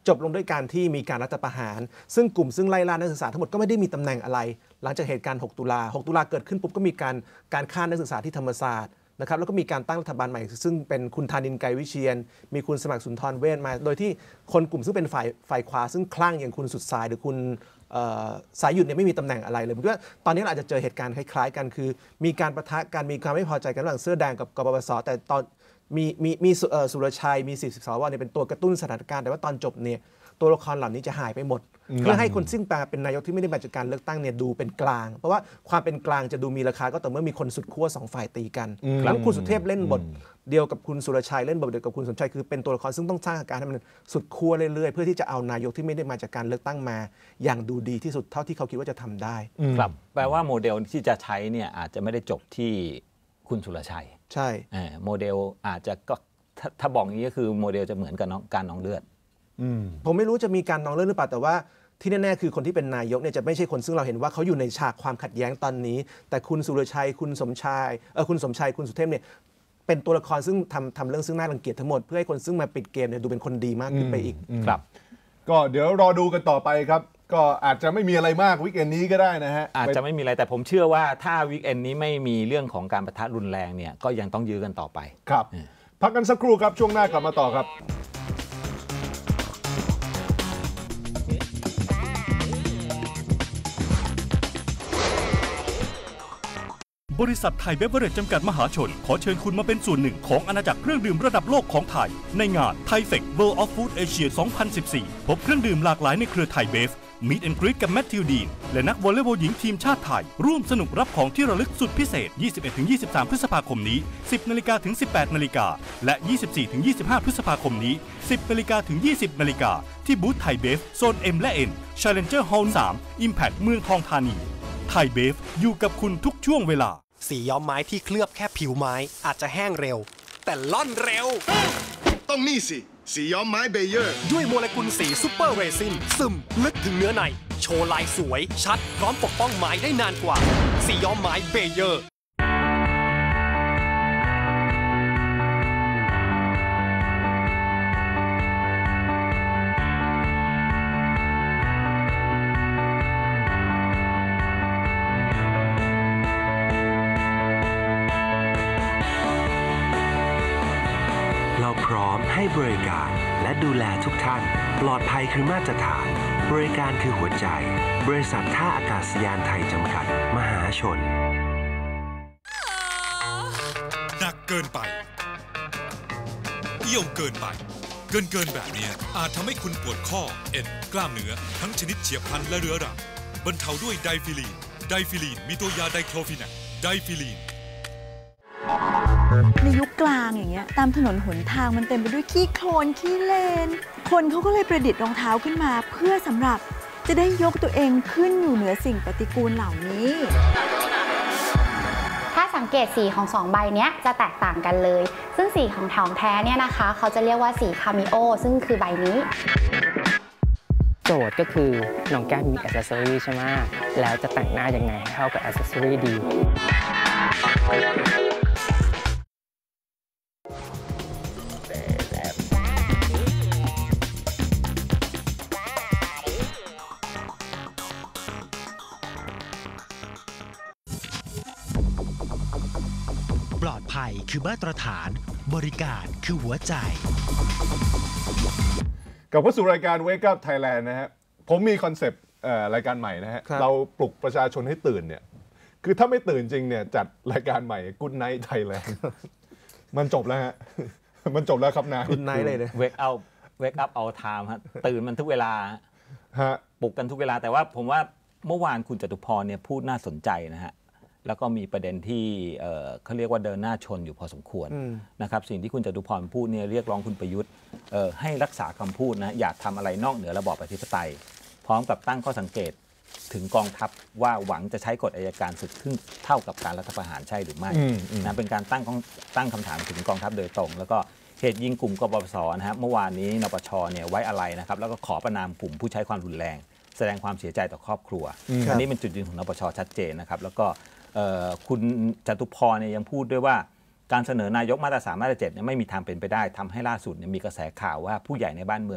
จบลงด้วยการที่มีการรัฐประหารซึ่งกลุ่มซึ่งไล่ล่านักศึกษาทั้งหมดก็ไม่ได้มีตำแหน่งอะไรหลังจากเหตุการณ์6 ตุลาเกิดขึ้นปุ๊บก็มีการฆ่านักศึกษาที่ธรรมศาสตร์นะครับแล้วก็มีการตั้งรัฐบาลใหม่ซึ่งเป็นคุณธานินทร์ ไกรวิเชียรมีคุณสมัครสุนทรเวชมาโดยที่คนกลุ่มซึ่งเป็นฝ่ายขวาซึ่งคลั่งอย่างคุณสุดสายหรือคุณสายหยุดเนี่ยไม่มีตำแหน่งอะไรเลยผมว่าตอนนี้เราอาจจะเจอเหตุการณ์คล้ายๆกันคือมีการปะทะกันมีความไม่พอใจกันระหว่างเสื้อแดงกับกปปสแต่ตอนมีสุรชัยมี40 สวเนี่ยเป็นตัวกระตุ้นสถานการณ์แต่ว่าตอนจบเนี่ยตัวละครเหล่านี้จะหายไปหมดเพื่อให้คนซึ่งเป็นนายกที่ไม่ได้มาจากการเลือกตั้งเนี่ยดูเป็นกลางเพราะว่าความเป็นกลางจะดูมีราคาก็ต่อเมื่อมีคนสุดขั้ว2 ฝ่ายตีกันแล้วคุณสุเทพเล่นบทเดียวกับคุณสุรชัยเล่นบทเดียวกับคุณสมชัยคือเป็นตัวละครซึ่งต้องสร้างอาการให้มันสุดขั้วเรื่อยๆเพื่อที่จะเอานายกที่ไม่ได้มาจากการเลือกตั้งมาอย่างดูดีที่สุดเท่าที่เขาคิดว่าจะทำได้ครับแปลว่าโมเดลที่จะใช้เนี่ยอาจจะไม่ได้จบที่คุณสุรชัยใช่โมเดลอาจจะก็ถ้าบอกอย่างนี้ก็คือโมเดลจะเหมือนกับการนองเลือดผมไม่รู้จะมีการนองเลือดหรือเปล่าแต่ว่าที่แน่ๆคือคนที่เป็นนายกเนี่ยจะไม่ใช่คนซึ่งเราเห็นว่าเขาอยู่ในฉากความขัดแย้งตอนนี้แต่คุณสุรชัยคุณสมชายคุณสุเทพเนี่ยเป็นตัวละครซึ่งทำเรื่องซึ่งน่ารังเกียจทั้งหมดเพื่อให้คนซึ่งมาปิดเกมเนี่ยดูเป็นคนดีมากขึ้นไปอีกครับก็เดี๋ยวรอดูกันต่อไปครับก็อาจจะไม่มีอะไรมากวิกเอนนี้ก็ได้นะฮะอาจจะไม่มีอะไรแต่ผมเชื่อว่าถ้าวิกเอนนี้ไม่มีเรื่องของการปะทะรุนแรงเนี่ยก็ยังต้องยื้อกันต่อไปครับพักกันสักครู่ครับช่วงหน้ากลับมาต่อครับบริษัทไทยเบเวอเรจจำกัดมหาชนขอเชิญคุณมาเป็นส่วนหนึ่งของอาณาจักรเครื่องดื่มระดับโลกของไทยในงานไทเฟก World of Food Asia 2014 พบเครื่องดื่มหลากหลายในเครือไทยเบฟมีดแอนด์กรีตกับแมทธิวดีนและนักวอลเลย์บอลหญิงทีมชาติไทยร่วมสนุกรับของที่ระลึกสุดพิเศษ 21-23 พฤษภาคมนี้ 10 นาฬิกาถึง 18 นาฬิกาและ 24-25 พฤษภาคมนี้ 10 นาฬิกาถึง 20 นาฬิกาที่บูธไทยเบฟโซน M และ N Challenger Hall 3 Impact เมืองทองธานีไทยเบฟอยู่กับคุณทุกช่วงเวลาสีย้อมไม้ที่เคลือบแค่ผิวไม้อาจจะแห้งเร็วแต่ล่อนเร็วต้องนี่สิสีย้อมไม้เบเยอร์ด้วยโมเลกุลสีซูเปอร์เรซินซึมลึกถึงเนื้อในโชว์ลายสวยชัดพร้อมปกป้องไม้ได้นานกว่าสีย้อมไม้เบเยอร์พร้อมให้บริการและดูแลทุกท่านปลอดภัยคือมาตรฐานบริการคือหัวใจบริษัทท่าอากาศยานไทยจำกัดมหาชนหนักเกินไปเอี่ยวเกินไปเกินแบบนี้อาจทำให้คุณปวดข้อเอ็นกล้ามเนื้อทั้งชนิดเฉียบพลันและเรื้อรังบรรเทาด้วยไดฟิลีนมีตัวยาไดโคลฟิแนกไดฟิลีนในยุคกลางอย่างเงี้ยตามถนนหนทางมันเต็มไปด้วยขี้โคลนขี้เลนคนเขาก็เลยประดิษฐ์รองเท้าขึ้นมาเพื่อสำหรับจะได้ยกตัวเองขึ้นอยู่เหนือสิ่งปฏิกูลเหล่านี้ถ้าสังเกตสีของ2ใบนี้จะแตกต่างกันเลยซึ่งสีของทองแท้เนี่ยนะคะเขาจะเรียกว่าสีคามิโอซึ่งคือใบนี้โจทย์ก็คือน้องแก้มมีแอ c เซสซอรี่ใช่ไหมแล้วจะแต่งหน้ายังไงให้เข้ากับแอ c เซสซอรี่ดีปลอดภัยคือมาตรฐานบริการคือหัวใจกลับเข้าสู่รายการ Wake Up Thailand นะฮะผมมีคอนเซปต์รายการใหม่นะฮะเราปลุกประชาชนให้ตื่นเนี่ยคือถ้าไม่ตื่นจริงเนี่ยจัดรายการใหม่ Good Night Thailand มันจบแล้วฮะมันจบแล้วครับนาย Good Night เลย Wake Up All Time ฮะตื่นมันทุกเวลาปลุกกันทุกเวลาแต่ว่าผมว่าเมื่อวานคุณจตุพรเนี่ยพูดน่าสนใจนะฮะแล้วก็มีประเด็นที่เขาเรียกว่าเดินหน้าชนอยู่พอสมควรนะครับสิ่งที่คุณจตุพรพูดเนี่ยเรียกร้องคุณประยุทธ์ให้รักษาคำพูดนะอยากทำอะไรนอกเหนือระบอบประชาธิปไตยพร้อมกับตั้งข้อสังเกตถึงกองทัพว่าหวังจะใช้กฎอัยการศึกซึ่งเท่ากับการรัฐประหารใช่หรือไม่นะเป็นการตั้งคำถามถึงกองทัพโดยตรงแล้วก็เหตุยิงกลุ่มกปปสนะฮะเมื่อวานนี้นปชเนี่ยไว้อะไรนะครับแล้วก็ขอประณามกลุ่มผู้ใช้ความรุนแรงแสดงความเสียใจต่อครอบครัวอันนี้เป็นจุดยืนของนปชชัดเจนนะครับแล้วก็คุณจตุพรเนี่ยยังพูดด้วยว่าการ เสนอนายกมาตรา3 มาตรา7เนี่ยไม่มีทางเป็นไปได้ทำให้ล่าสุดเนี่ยมีกระแสข่าวว่าผู้ใหญ่ในบ้านเมือง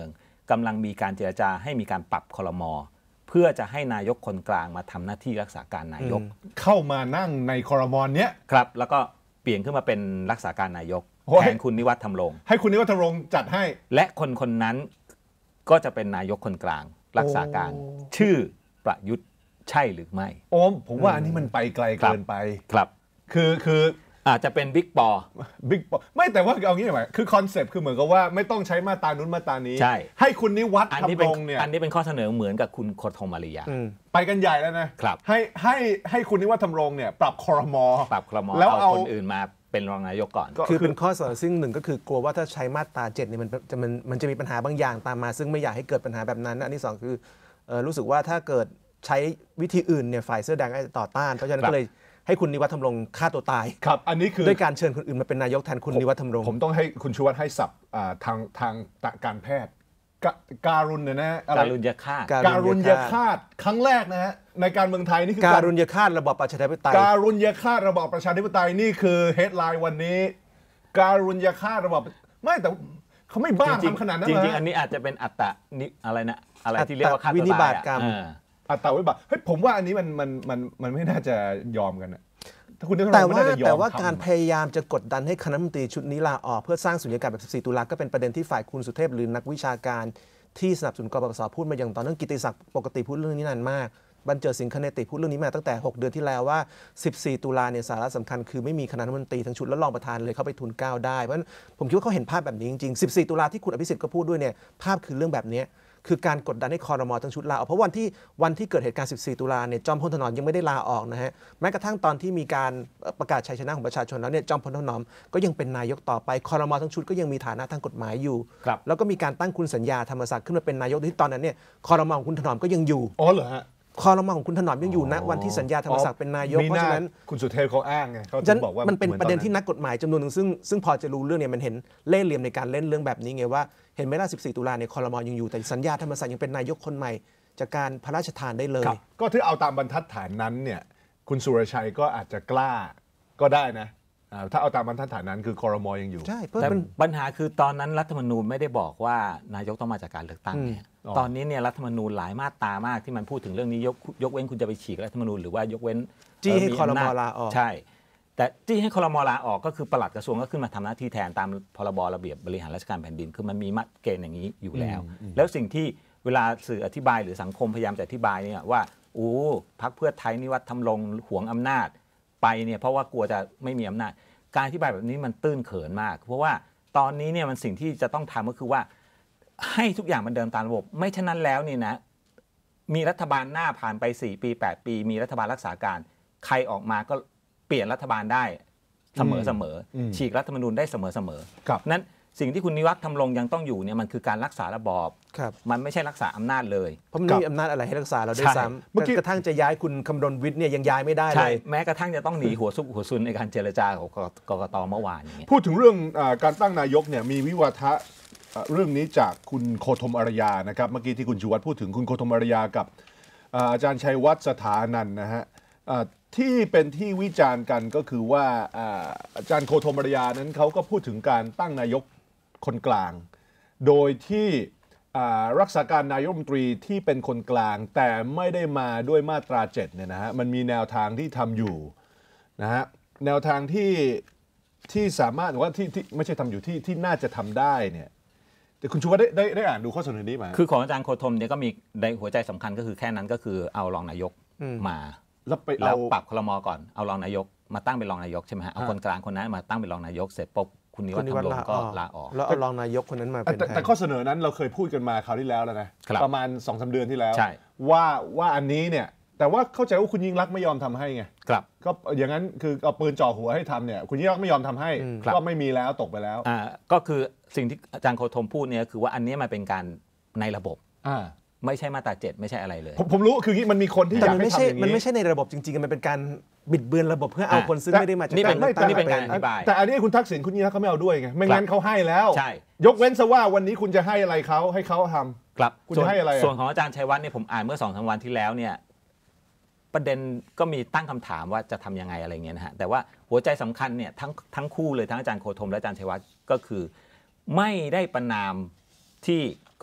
กำลังมีการเจรจาให้มีการปรับครม.เพื่อจะให้นายกคนกลางมาทำหน้าที่รักษาการนายกเข้ามานั่งในครม.เนี้ยครับแล้วก็เปลี่ยนขึ้นมาเป็นรักษาการนายกแทนคุณนิวัฒน์ธรรมรงค์ให้คุณนิวัฒน์ธรรมรงค์จัดให้และคนนั้นก็จะเป็นนายกคนกลางรักษาการชื่อประยุทธ์ใช่หรือไม่โอมผมว่าอันนี้มันไปไกลเกินไปครับคืออาจจะเป็นบิ๊กปอไม่แต่ว่าเอางี้ไหมคือคอนเซปต์คือเหมือนกับว่าไม่ต้องใช้มาตรานู้นมาตรานี้ให้คุณนิวัฒน์ธรรมรงค์เนี่ยอันนี้เป็นข้อเสนอเหมือนกับคุณโคธมอาริยาไปกันใหญ่แล้วนะครับให้คุณนิวัฒน์ธรรมรงค์เนี่ยปรับครม. แล้วเอาคนอื่นมาเป็นรองนายกก่อนคือเป็นข้อเสนอซึ่งหนึ่งก็คือกลัวว่าถ้าใช้มาตรา7เนี่ยมันจะมีปัญหาบางอย่างตามมาซึ่งไม่อยากให้เกิดปัญหาแบบนั้นอันที่2คือรู้สึกว่าถ้าเกิดใช้วิธีอื่นเนี่ยฝ่ายเสื้อแดงก็จะต่อต้านเพราะฉะนั้นก็เลยให้คุณนิวัฒน์ธรรมรงค์ฆ่าตัวตายครับอันนี้คือด้วยการเชิญคนอื่นมาเป็นนายกแทนคุณนิวัฒน์ธรรมรงค์ผมต้องให้คุณชูวัฒน์ให้ศัพท์ทางการแพทย์การุณเนี่ยนะการุญยฆาตการุญยฆาตครั้งแรกนะฮะในการเมืองไทยนี่คือการุญยฆาตระบอบประชาธิปไตยการุญยฆาตระบอบประชาธิปไตยนี่คือเฮดไลน์วันนี้การุญยฆาตระบอบไม่แต่เขาไม่บ้าทำขนาดนั้นจริงๆอันนี้อาจจะเป็นอัตตะนิอะไรนะอะไรที่เรียกว่าฆาตวินิบาตกรรมอัตตาวิบัติเฮ้ยผมว่าอันนี้มันไม่น่าจะยอมกันแต่ว่าการพยายามจะกดดันให้คณะรัฐมนตรีชุดนี้ลาออกเพื่อสร้างสุญญากาศแบบ14ตุลาก็เป็นประเด็นที่ฝ่ายคุณสุเทพหรือนักวิชาการที่สนับสนุนกปปสพูดมาอย่างต่อเนื่องกิติศักดิ์ปกติพูดเรื่องนี้นานมากบรรเจิดสิงห์คเนติพูดเรื่องนี้มาตั้งแต่6 เดือนที่แล้วว่า14ตุลาเนี่ยสาระสำคัญคือไม่มีคณะรัฐมนตรีทั้งชุดและรองประธานเลยเข้าไปทุนเกล้าได้เพราะฉะนั้นผมคิดว่าเขาเห็นภาพแบบนี้จริงๆ14ตุลาที่คุณอภิสิทธิ์ก็พูดด้วยเนี่ยภาพคือเรื่องแบบนี้คือการกดดันให้ครม.ทั้งชุดลาออกเพราะวันที่เกิดเหตุการณ์14ตุลาเนี่ยจอมพลถนอมยังไม่ได้ลาออกนะฮะแม้กระทั่งตอนที่มีการประกาศชัยชนะของประชาชนแล้วเนี่ยจอมพลถนอมก็ยังเป็นนายกต่อไปครม.ทั้งชุดก็ยังมีฐานะทางกฎหมายอยู่แล้วก็มีการตั้งคุณสัญญาธรรมศักดิ์ขึ้นมาเป็นนายกที่ตอนนั้นเนี่ยครม.ของคุณถนอมก็ยังอยู่อ๋อเหรอฮะครม.ของคุณถนอมยังอยู่ณวันที่สัญญาธรรมศักดิ์เป็นนายกเพราะฉะนั้นคุณสุเทพเขาอ้างไงเขาถึงบอกว่ามันเป็นประเด็นที่นักกฎหมายจำนวนหนึ่งซึ่งพอจะรู้เรื่องเนี่ยมันเห็นเล่ห์เหลี่ยมในการเล่นเรื่องแบบนี้ไงว่าเห็นไหมล่ะ14ตุลาเนี่ยครม.ยังอยู่แต่สัญญาธรรมศักดิ์ยังเป็นนายกคนใหม่จากการพระราชทานได้เลยก็ถ้าเอาตามบรรทัดฐานนั้นเนี่ยคุณสุรชัยก็อาจจะกล้าก็ได้นะถ้าเอาตามบรรทัดฐานนั้นคือครม.ยังอยู่ใช่แต่ปัญหาคือตอนนั้นรัฐธรรมนูญไม่ได้บอกว่านายกต้องมาจากการเลือกตั้งเนี่ยตอนนี้เนี่ยรัฐธรรมนูญหลายมาตรามากที่มันพูดถึงเรื่องนี้ยกเว้นคุณจะไปฉีกรัฐธรรมนูญหรือว่ายกเว้นจี้ให้ครม.ลาออกใช่แต่จี้ให้ครม.ลาออกก็คือปลัดกระทรวงก็ขึ้นมาทำหน้าที่แทนตามพรบระเบียบบริหารราชการแผ่นดินคือมันมีมาตรเกณฑ์อย่างนี้อยู่แล้วแล้วสิ่งที่เวลาสื่ออธิบายหรือสังคมพยายามจะอธิบายเนี่ยว่าพรรคเพื่อไทยนิวัฒน์ธรรมรงค์หวงอำนาจไปเนี่ยเพราะว่ากลัวจะไม่มีอำนาจการอธิบายแบบนี้มันตื้นเขินมากเพราะว่าตอนนี้เนี่ยมันสิ่งที่จะต้องทำก็คือว่าให้ทุกอย่างมันเดินตามระบบไม่ฉะนั้นแล้วนี่นะมีรัฐบาลหน้าผ่านไป4 ปี 8 ปีมีรัฐบาลรักษาการใครออกมาก็เปลี่ยนรัฐบาลได้เสมอฉีกรัฐธรรมนูญได้เสมอนั้นสิ่งที่คุณนิวัฒน์ธรรมรงค์ยังต้องอยู่เนี่ยมันคือการรักษาระบอบมันไม่ใช่รักษาอำนาจเลยเพราะมันไม่มีอำนาจอะไรให้รักษาเราด้วยซ้ำเมื่อกระทั่งจะย้ายคุณคำรณวิทย์เนี่ยยังย้ายไม่ได้เลยแม้กระทั่งจะต้องหนีหัวซุกหัวซุนในการเจรจาของกกต.เมื่อวานอย่างนี้พูดถึงเรื่องการตั้งนายกเนี่ยมีวิวาทะเรื่องนี้จากคุณโคธมอารยานะครับเมื่อกี้ที่คุณชูวัฒน์พูดถึงคุณโคธมอารยากับอาจารย์ชัยวัฒน์สถานันท์นะฮะที่เป็นที่วิจารณ์กันก็คือว่าอาจารย์โคธมอารยานั้นเขาก็พูดถึงการตั้งนายกคนกลางโดยที่รักษาการนายกรัฐมนตรีที่เป็นคนกลางแต่ไม่ได้มาด้วยมาตรา7เนี่ยนะฮะมันมีแนวทางที่ทำอยู่นะฮะแนวทางที่สามารถหรือว่าที่ไม่ใช่ทำอยู่ที่น่าจะทำได้เนี่ยแต่คุณชูวัฒน์ได้อ่านดูข้อเสนอนี้มาคือของอาจารย์โคธมเนี่ยก็มีในหัวใจสำคัญก็คือแค่นั้นก็คือเอารองนายกมาแล้วปรับครม.ก่อนเอารองนายกมาตั้งเป็นรองนายกใช่ไหมฮะเอาคนกลางคนนั้นมาตั้งเป็นรองนายกเสร็จปุ๊บคุณนิวัฒน์ธรรมรงค์ก็ลาออกแล้วเอารองนายกคนนั้นมาเป็นแต่ข้อเสนอนั้นเราเคยพูดกันมาคราวที่แล้วแล้วนะประมาณ 2-3 เดือนที่แล้วว่าอันนี้เนี่ยแต่ว่าเข้าใจว่าคุณยิ่งรักไม่ยอมทำให้ไงก็อย่างนั้นคือเอาปืนจ่อหัวให้ทำเนี่ยคุณยิ่งรักไม่ยอมทำให้ก็ไม่มีแล้วตกไปแล้วก็คือสิ่งที่อาจารย์โคธมพูดเนี่ยคือว่าอันนี้มันเป็นการในระบบไม่ใช่มาตรา7ไม่ใช่อะไรเลยผมรู้คือมันมีคนที่อยากให้ทำอย่างนี้มันไม่ใช่ในระบบจริงๆมันเป็นการบิดเบือนระบบเพื่อเอาคนซึ่งไม่ได้มาจากการนี่เป็นการอธิบายแต่อันนี้คุณทักษิณคุณยิ่งรักเขาไม่เอาด้วยไงไม่งั้นเขาให้แล้วยกเว้นซะว่าวันนี้คุณจะให้อะไรเขาให้เขาทำครับคุณจะให้อะไรส่วนของอาจารย์ชัยวัฒน์เนี่ยผมอ่านเมื่อ 2-3 วันที่แล้วเนี่ยประเด็นก็มีตั้งคำถามว่าจะทำยังไงอะไรเงี้ยนะฮะแต่ว่าหัวใจสำคัญเนี่ยทั้งคู่เลยทั้งอาจารย์โคธมและอาจารย์ชัยวัฒน์ก็คือไม่ได้ประนามที่ก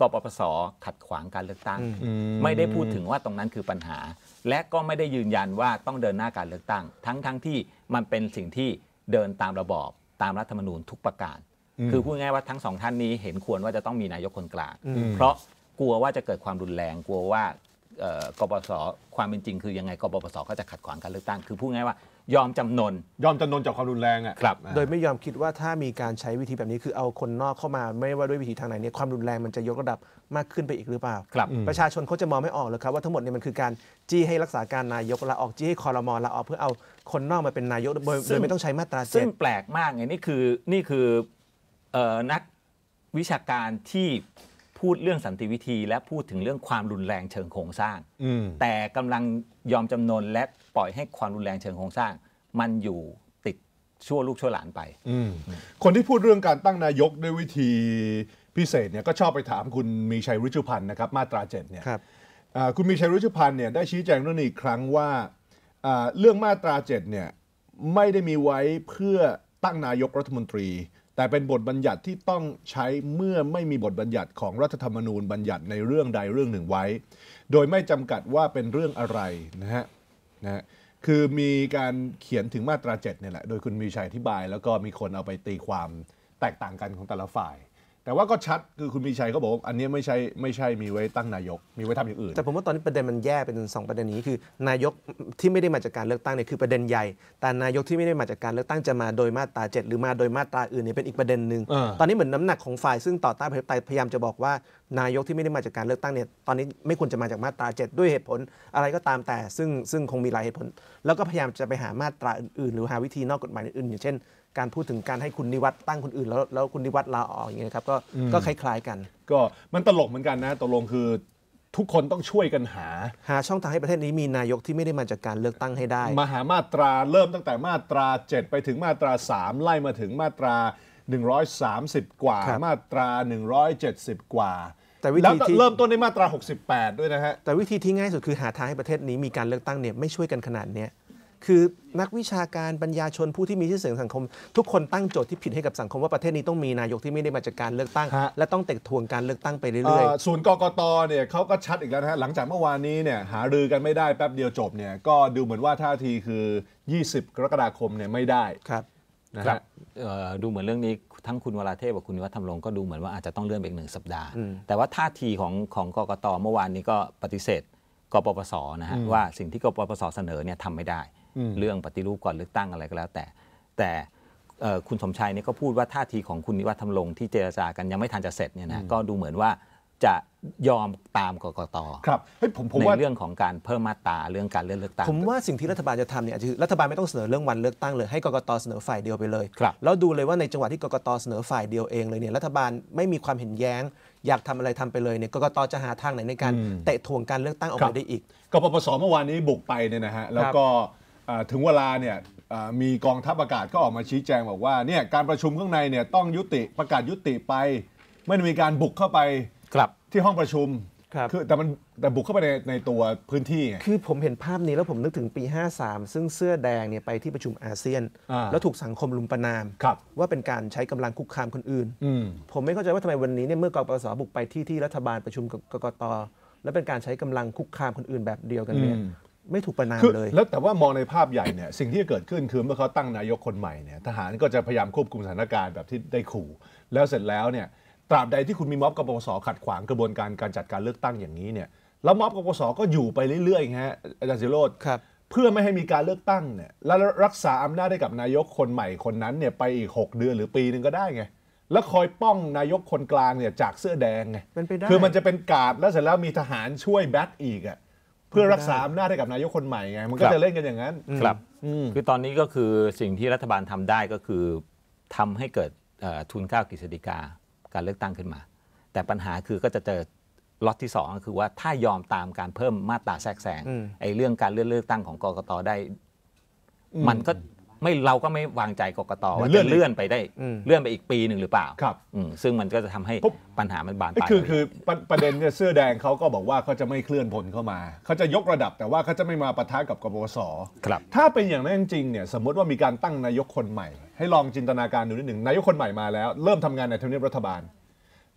กปปส.ขัดขวางการเลือกตั้งไม่ได้พูดถึงว่าตรงนั้นคือปัญหาและก็ไม่ได้ยืนยันว่าต้องเดินหน้าการเลือกตั้งทั้งที่มันเป็นสิ่งที่เดินตามระบอบตามรัฐธรรมนูญทุกประการคือพูดง่ายว่าทั้งสองท่านนี้เห็นควรว่าจะต้องมีนายกคนกลางเพราะกลัวว่าจะเกิดความรุนแรงกลัวว่ากปปส.ความเป็นจริงคือยังไงกปปส.ก็จะขัดขวางการเลือกตั้งคือพูดง่ายว่ายอมจำนนจากความรุนแรงอ่ะครับโดยไม่ยอมคิดว่าถ้ามีการใช้วิธีแบบนี้คือเอาคนนอกเข้ามาไม่ว่าด้วยวิธีทางไหนเนี่ยความรุนแรงมันจะยกระดับมากขึ้นไปอีกหรือเปล่าประชาชนเขาจะมองไม่ออกเลยครับว่าทั้งหมดเนี่ยมันคือการจี้ให้รักษาการนายกลาออกจี้ให้ครม.ลาออกเพื่อเอาคนนอกมาเป็นนายกโดยไม่ต้องใช้มาตรา7 ซึ่งแปลกมากไงนี่คือนักวิชาการที่พูดเรื่องสันติวิธีและพูดถึงเรื่องความรุนแรงเชิงโครงสร้างแต่กำลังยอมจำนนและปล่อยให้ความรุนแรงเชิงโครงสร้างมันอยู่ติดชั่วลูกชั่วหลานไปคนที่พูดเรื่องการตั้งนายกด้วยวิธีพิเศษเนี่ยก็ชอบไปถามคุณมีชัยฤชุพันธ์นะครับมาตรา7เนี่ยคุณมีชัยฤชุพันธ์เนี่ยได้ชี้แจงเรื่องนี้อีกครั้งว่าเรื่องมาตรา7เนี่ยไม่ได้มีไว้เพื่อตั้งนายกรัฐมนตรีแต่เป็นบทบัญญัติที่ต้องใช้เมื่อไม่มีบทบัญญัติของรัฐธรรมนูญบัญญัติในเรื่องใดเรื่องหนึ่งไว้โดยไม่จำกัดว่าเป็นเรื่องอะไรนะฮะคือมีการเขียนถึงมาตรา7เนี่ยแหละโดยคุณมีชัยอธิบายแล้วก็มีคนเอาไปตีความแตกต่างกันของแต่ละฝ่ายแต่ว่าก็ชัดคือคุณมีชัยเขาบอกว่าอันนี้ไม่ใช่มีไว้ตั้งนายกมีไว้ทำอย่างอื่นแต่ผมว่าตอนนี้ประเด็นมันแยกเป็น2ประเด็นนี้คือนายกที่ไม่ได้มาจากการเลือกตั้งเนี่ยคือประเด็นใหญ่แต่นายกที่ไม่ได้มาจากการเลือกตั้งจะมาโดยมาตรา7หรือมาโดยมาตราอื่นเนี่ยเป็นอีกประเด็นหนึ่งตอนนี้เหมือนน้ำหนักของฝ่ายซึ่งต่อต้านประชาธิปไตยพยายามจะบอกว่านายกที่ไม่ได้มาจากการเลือกตั้งเนี่ยตอนนี้ไม่ควรจะมาจากมาตรา7ด้วยเหตุผลอะไรก็ตามแต่ซึ่งคงมีหลายเหตุผลแล้วก็พยายามจะไปหามาตราอื่นๆหรือหาวิธีนอกกฎหมายอื่นๆอย่างเช่นการพูดถึงการให้คุณนิวัฒน์ตั้งคนอื่นแล้วคุณนิวัฒน์ลาออกอย่างเงี้ยครับก็คล้ายๆกันก็มันตลกเหมือนกันนะตกลงคือทุกคนต้องช่วยกันหาช่องทางให้ประเทศนี้มีนายกที่ไม่ได้มาจากการเลือกตั้งให้ได้มาหามาตราเริ่มตั้งแต่มาตรา7ไปถึงมาตรา3ไล่มาถึงมาตรา130กว่ามาตรา170กว่าแต่วิธีที่เริ่มต้นในมาตรา68ด้วยนะฮะแต่วิธีที่ง่ายสุดคือหาทางให้ประเทศนี้มีการเลือกตั้งเนี่ยไม่ช่วยกันขนาดนี้คือนักวิชาการปัญญาชนผู้ที่มีชื่อเสียงสังคมทุกคนตั้งโจทย์ที่ผิดให้กับสังคมว่าประเทศนี้ต้องมีนายกที่ไม่ได้มาจากการเลือกตั้งและต้องเตะทวงการเลือกตั้งไปเรื่อยๆส่วนกกตเนี่ยเขาก็ชัดอีกแล้วนะฮะหลังจากเมื่อวานนี้เนี่ยหารือกันไม่ได้แป๊บเดียวจบเนี่ยก็ดูเหมือนว่าท่าทีคือ20กรกฎาคมเนี่ยไม่ได้ครับนะครับดูเหมือนเรื่องนี้ทั้งคุณวราเทพกับคุณนิวัฒน์ธรรมรงค์ก็ดูเหมือนว่าอาจจะต้องเลื่อนไปอีก1 สัปดาห์แต่ว่าท่าทีของกกตเมื่อวานนี้ก็ปฏิเสธกปปส.นะฮะว่าสิ่งที่กปปส.เสนอเนี่ยทำไม่ได้เรื่องปฏิรูปก่อนเลือกตั้งอะไรก็แล้วแต่คุณสมชัยเนี่ยก็พูดว่าท่าทีของคุณนิวัฒน์ธรรมรงค์ที่เจรจากันยังไม่ทันจะเสร็จเนี่ยนะก็ดูเหมือนว่าจะยอมตามกกต. ครับในเรื่องของการเพิ่มมาตราเรื่องการเลือกตั้งผมว่าสิ่งที่รัฐบาลจะทำเนี่ยคือรัฐบาลไม่ต้องเสนอเรื่องวันเลือกตั้งเลยให้กกต.เสนอฝ่ายเดียวไปเลยแล้วดูเลยว่าในจังหวะที่กกต.เสนอฝ่ายเดียวเองเลยเนี่ยรัฐบาลไม่มีความเห็นแย้งอยากทำอะไรทำไปเลยเนี่ยกกต.จะหาทางไหนในการเตะทวงการเลือกตั้งออกไปได้อีกกปปส.เมื่อวานนี้บุกไปเนี่ยนะฮะแล้วก็ถึงเวลาเนี่ยมีกองทัพอากาศก็ออกมาชี้แจงบอกว่าเนี่ยการประชุมข้างในเนี่ยต้องยุติประกาศยุติไปไม่ได้มีการบุกเข้าไปที่ห้องประชุมคือแต่บุกเข้าไปในตัวพื้นที่คือผมเห็นภาพนี้แล้วผมนึกถึงปี53ซึ่งเสื้อแดงเนี่ยไปที่ประชุมอาเซียนแล้วถูกสังคมลุมประณามว่าเป็นการใช้กำลังคุกคามคนอื่นผมไม่เข้าใจว่าทำไมวันนี้เนี่ยเมื่อกปปส.บุกไปที่รัฐบาลประชุมกับกกต.แล้วเป็นการใช้กำลังคุกคามคนอื่นแบบเดียวกันเนี่ยไม่ถูกประณามเลยแล้วแต่ว่ามองในภาพใหญ่เนี่ยสิ่งที่เกิดขึ้นคือเมื่อเขาตั้งนายกคนใหม่เนี่ยทหารก็จะพยายามควบคุมสถานการณ์แบบที่ได้ขู่แล้วเสร็จแล้วเนี่ยตราบใดที่คุณมีม็อบกปปส.ขัดขวางกระบวนการจัดการเลือกตั้งอย่างนี้เนี่ยแล้วม็อบกปปส.ก็อยู่ไปเรื่อยๆฮะอาจารย์ศิโรจน์เพื่อไม่ให้มีการเลือกตั้งเนี่ยแล้วรักษาอำนาจได้กับนายกคนใหม่คนนั้นเนี่ยไปอีก6 เดือนหรือปีนึงก็ได้ไงแล้วคอยป้องนายกคนกลางเนี่ยจากเสื้อแดงไงคือมันจะเป็นกาดแล้วเสร็จแล้วมีทหารช่วยแบ็คอีกอ่ะเพื่อรักษาอำนาจให้กับนายกคนใหม่ไงมันก็จะเล่นกันอย่างนั้นครับคือตอนนี้ก็คือสิ่งที่รัฐบาลทำได้ก็คือทำให้เกิดทุนเกล้ากฤษฎีกาการเลือกตั้งขึ้นมาแต่ปัญหาคือก็จะเจอล็อตที่2ก็คือว่าถ้ายอมตามการเพิ่มมาตราแทรกแซงไอ้เรื่องการเลือกตั้งของกกตได้มันก็เราก็ไม่วางใจกกตว่าจะเลื่อนไปได้เลื่อนไปอีกปีหนึ่งหรือเปล่าซึ่งมันก็จะทำให้ปัญหามันบานปลายคือประเด็นเนี่ยเสื้อแดงเขาก็บอกว่าเขาจะไม่เคลื่อนพลเข้ามาเขาจะยกระดับแต่ว่าเขาจะไม่มาปะทะกับกปปส.ถ้าเป็นอย่างนั้นจริงเนี่ยสมมติว่ามีการตั้งนายกคนใหม่ให้ลองจินตนาการดูนิดหนึ่งนายกคนใหม่มาแล้วเริ่มทำงานในทำเนียบรัฐบาล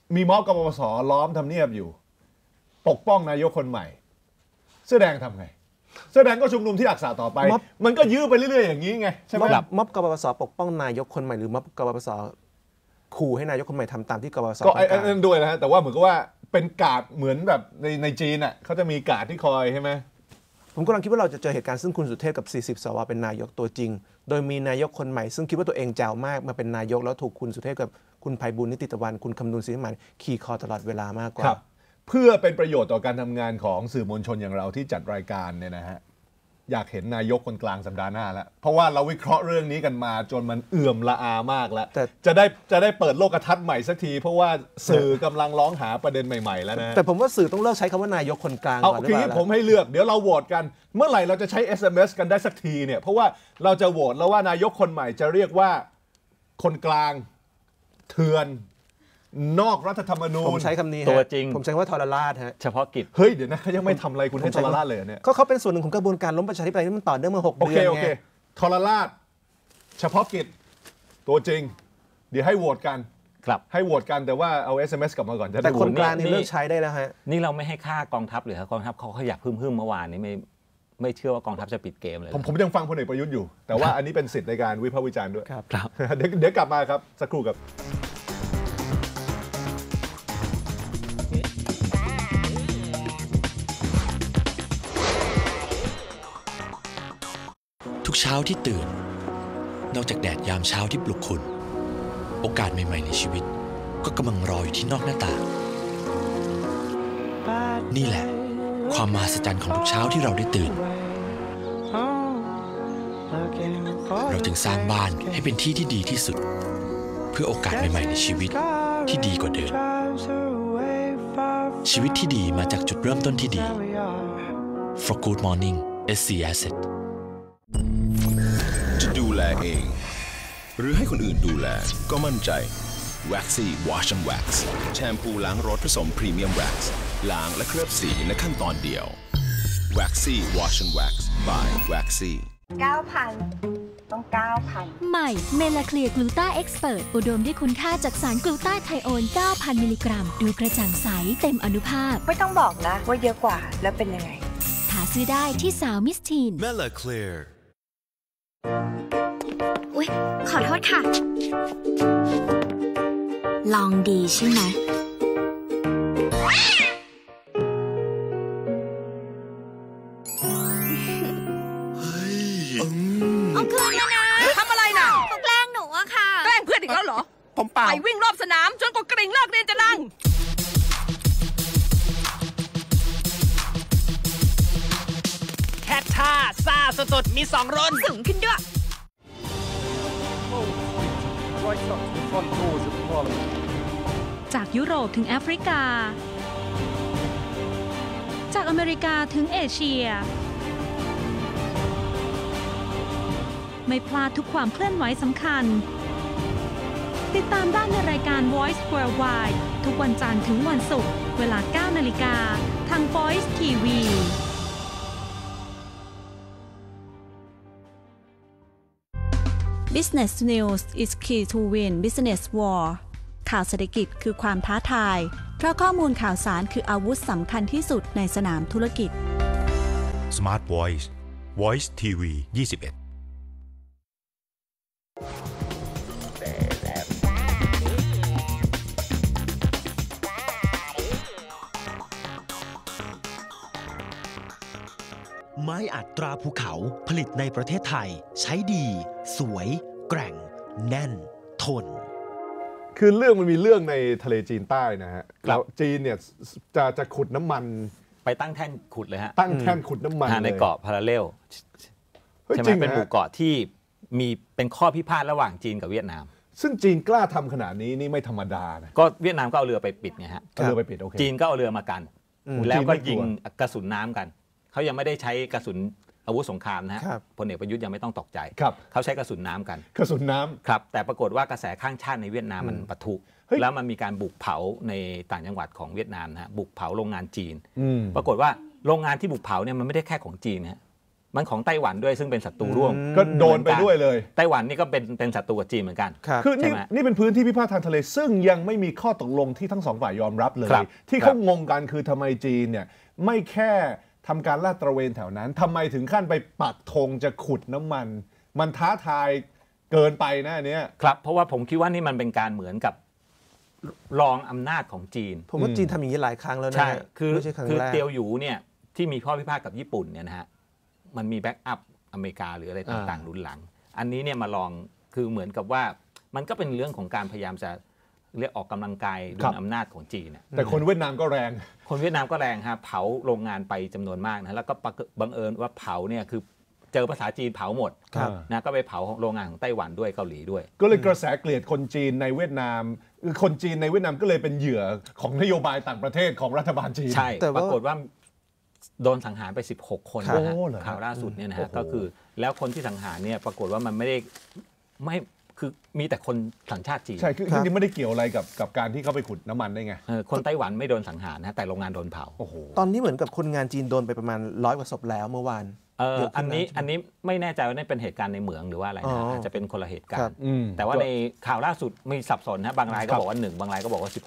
มีม็อบกปปส.ล้อมทำเนียบอยู่ปกป้องนายกคนใหม่เสื้อแดงทำไงเสื้อแดงก็ชุมนุมที่อักษะต่อไปมันก็ยื้อไปเรื่อยๆอย่างนี้ไงใช่ไหมม็อบกปปส.ปกป้องนายกคนใหม่หรือม็อบกปปส.ขู่ให้นายกคนใหม่ทำตามที่กปปส. ก็ไอ้นั่นด้วยนะฮะแต่ว่าเหมือนกับว่าเป็นการ์ดเหมือนแบบในจีนอ่ะเขาจะมีการ์ดที่คอยใช่ไหมผมกำลังคิดว่าเราจะเจอเหตุการณ์ซึ่งคุณสุเทพกับ40สวเป็นนายกตัวจริงโดยมีนายกคนใหม่ซึ่งคิดว่าตัวเองแจ๋วมากมาเป็นนายกแล้วถูกคุณสุเทพกับคุณไพบูลย์นิติตะวันคุณคำนูนศรีวิมานขี่คอตลอดเวลามากกว่าเพื่อเป็นประโยชน์ต่อการทำงานของสื่อมวลชนอย่างเราที่จัดรายการเนี่ยนะฮะอยากเห็นนายกคนกลางสัปดาห์หน้าแล้วเพราะว่าเราวิเคราะห์เรื่องนี้กันมาจนมันเอื่อมละอามากแล้วจะได้เปิดโลกทัศน์ใหม่สักทีเพราะว่าสื่อกำลังร้องหาประเด็นใหม่ๆแล้วนะแต่ผมว่าสื่อต้องเลิกใช้คำว่านายกคนกลางก่อนคือผมให้เลือกเดี๋ยวเราโหวตกันเมื่อไหร่เราจะใช้ SMS กันได้สักทีเนี่ยเพราะว่าเราจะโหวตแล้วว่านายกคนใหม่จะเรียกว่าคนกลางเถื่อนนอกรัฐธรรมนูญผมใช้คำนี้ตัวจริงผมใช้ว่าทรราชฮะเฉพาะกิจเฮ้ยเดี๋ยวนะเขายังไม่ทำอะไรคุณให้ทรราชเลยเนี่ยเขาเป็นส่วนหนึ่งของกระบวนการล้มประชาธิปไตยที่มันต่อเนื่องมา6 เดือนไงทรราชเฉพาะกิจตัวจริงเดี๋ยวให้โหวตกันให้โหวตกันแต่ว่าเอา SMS กลับมาก่อนแต่คนกลางนี่เลิกใช้ได้แล้วฮะนี่เราไม่ให้ค่ากองทัพหรือกองทัพเขาอยากพึ่มเมื่อวานนี้ไม่เชื่อว่ากองทัพจะปิดเกมเลยผมยังฟังพลเอกประยุทธ์อยู่แต่ว่าอันนี้เป็นสิทธิ์ในการวิพากษ์วิจารณ์ด้วยครับเดี๋ยวกลับมาครับสักครู่ครับทุกเช้าที่ตื่นนอกจากแดดยามเช้าที่ปลุกคุณโอกาสใหม่ๆในชีวิตก็กำลังรออยู่ที่นอกหน้าต่างนี่แหละความมหัศจรรย์ของทุกเช้าที่เราได้ตื่นเราจึงสร้างบ้านให้เป็นที่ที่ดีที่สุดเพื่อโอกาสใหม่ๆในชีวิตที่ดีกว่าเดิมชีวิตที่ดีมาจากจุดเริ่มต้นที่ดี For Good Morning SC Asset จะดูแลเองหรือให้คนอื่นดูแลก็มั่นใจ Waxy Wash and Wax แชมพูล้างรถผสมพรีเมียมแว็กซ์ล้างและเคลือบสีในขั้นตอนเดียว Waxy Wash and Wax by Waxy 9,000 ต้อง 9,000 ใหม่เมลาเคลียร์กลูตาเอ็กซ์เพิร์ตอุดมด้วยคุณค่าจากสารกลูตาไทโอน 9,000 มิลลิกรัมดูกระจ่างใสเต็มอนุภาพไม่ต้องบอกนะว่าเยอะกว่าแล้วเป็นยังไงหาซื้อได้ที่สาวมิสทีน Mela Clear อุ๊ยขอโทษค่ะลองดีใช่ไหมเอาคืนมานะทำอะไรน่ะเขาแกล้งหนูอะค่ะแกล้งเพื่อนอีกแล้วเหรอผมเปล่าไปวิ่งรอบสนามจนกว่ากริ่งเลิกเรียนจะดังแคทท่าซ่าสดๆมี2 รนสูงขึ้นด้วยจากยุโรปถึงแอฟริกาจากอเมริกาถึงเอเชียไม่พลาดทุกความเคลื่อนไหวสำคัญติดตามได้ในรายการ Voice Worldwide ทุกวันจันทร์ถึงวันศุกร์เวลา 9 นาฬิกาทาง Voice TV Business News is key to win business war ข่าวเศรษฐกิจคือความท้าทายเพราะข้อมูลข่าวสารคืออาวุธสำคัญที่สุดในสนามธุรกิจ Smart Voice Voice TV 21 ไม้อัดตราภูเขาผลิตในประเทศไทยใช้ดีสวยแกร่งแน่นทนคือเรื่องมันมีเรื่องในทะเลจีนใต้นะฮะแล้วจีนเนี่ยจะขุดน้ำมันไปตั้งแท่นขุดเลยฮะตั้งแท่นขุดน้ำมันในเกาะพาราเรลใช่ไหมเป็นหมู่เกาะที่มีเป็นข้อพิพาทระหว่างจีนกับเวียดนามซึ่งจีนกล้าทำขนาดนี้นี่ไม่ธรรมดานะก็เวียดนามก็เอาเรือไปปิดไงฮะเอาเรือไปปิดโอเคจีนก็เอาเรือมากันแล้วก็ยิงกระสุนน้ำกันเขายังไม่ได้ใช้กระสุนอาวุธสงครามนะฮะพลเอกประยุทธ์ยังไม่ต้องตกใจเขาใช้กระสุนน้ำกันกระสุนน้ำครับแต่ปรากฏว่ากระแสข้างชาติในเวียดนามมันปะทุแล้วมันมีการบุกเผาในต่างจังหวัดของเวียดนามนะฮะบุกเผาโรงงานจีนปรากฏว่าโรงงานที่บุกเผาเนี่ยมันไม่ได้แค่ของจีนนะมันของไต้หวันด้วยซึ่งเป็นศัตรูร่วมก็โดนไปด้วยเลยไต้หวันนี่ก็เป็นศัตรูกับจีนเหมือนกันคือนี่เป็นพื้นที่พิพาททางทะเลซึ่งยังไม่มีข้อตกลงที่ทั้งสองฝ่ายยอมรับเลยที่เขางงกันคือทำไมจีนเนี่ยไม่แค่ทำการลาดตระเวนแถวนั้นทำไมถึงขั้นไปปักธงจะขุดน้ำมันท้าทายเกินไปนะอันเนี้ยครับเพราะว่าผมคิดว่านี่มันเป็นการเหมือนกับรองอำนาจของจีนผมว่าจีนทำอย่างนี้หลายครั้งแล้วนะใช่คือเตียวหยูเนี่ยที่มีข้อพิพาทกับญี่ปุ่นเนี่ยนะฮะมันมีแบ็กอัพอเมริกาหรืออะไรต่างๆหนุนหลังอันนี้เนี่ยมาลองคือเหมือนกับว่ามันก็เป็นเรื่องของการพยายามจะเรียกออกกำลังกายดุลอำนาจของจีนแต่คนเวียดนามก็แรงคนเวียดนามก็แรงฮะเผาโรงงานไปจำนวนมากนะแล้วก็บังเอิญว่าเผาเนี่ยคือเจอภาษาจีนเผาหมดนะก็ไปเผาโรงงานของไต้หวันด้วยเกาหลีด้วยก็เลยกระแสเกลียดคนจีนในเวียดนามคนจีนในเวียดนามก็เลยเป็นเหยื่อของนโยบายต่างประเทศของรัฐบาลจีนใช่ปรากฏว่าโดนสังหารไป16 คนนะฮะข่าวล่าสุดเนี่ยนะฮะก็คือแล้วคนที่สังหารเนี่ยปรากฏว่ามันไม่คือมีแต่คนสัญชาติจีนใช่คือจริงๆไม่ได้เกี่ยวอะไรกับการที่เขาไปขุดน้ำมันได้ไงคนไต้หวันไม่โดนสังหารนะแต่โรงงานโดนเผาตอนนี้เหมือนกับคนงานจีนโดนไปประมาณ100 กว่าศพแล้วเมื่อวานอันนี้ไม่แน่ใจว่านี่เป็นเหตุการณ์ในเหมืองหรือว่าอะไรนะอาจจะเป็นคนละเหตุการณ์แต่ว่าในข่าวล่าสุดมีสับสนนะบางรายก็บอกว่า1บางรายก็บอกว่า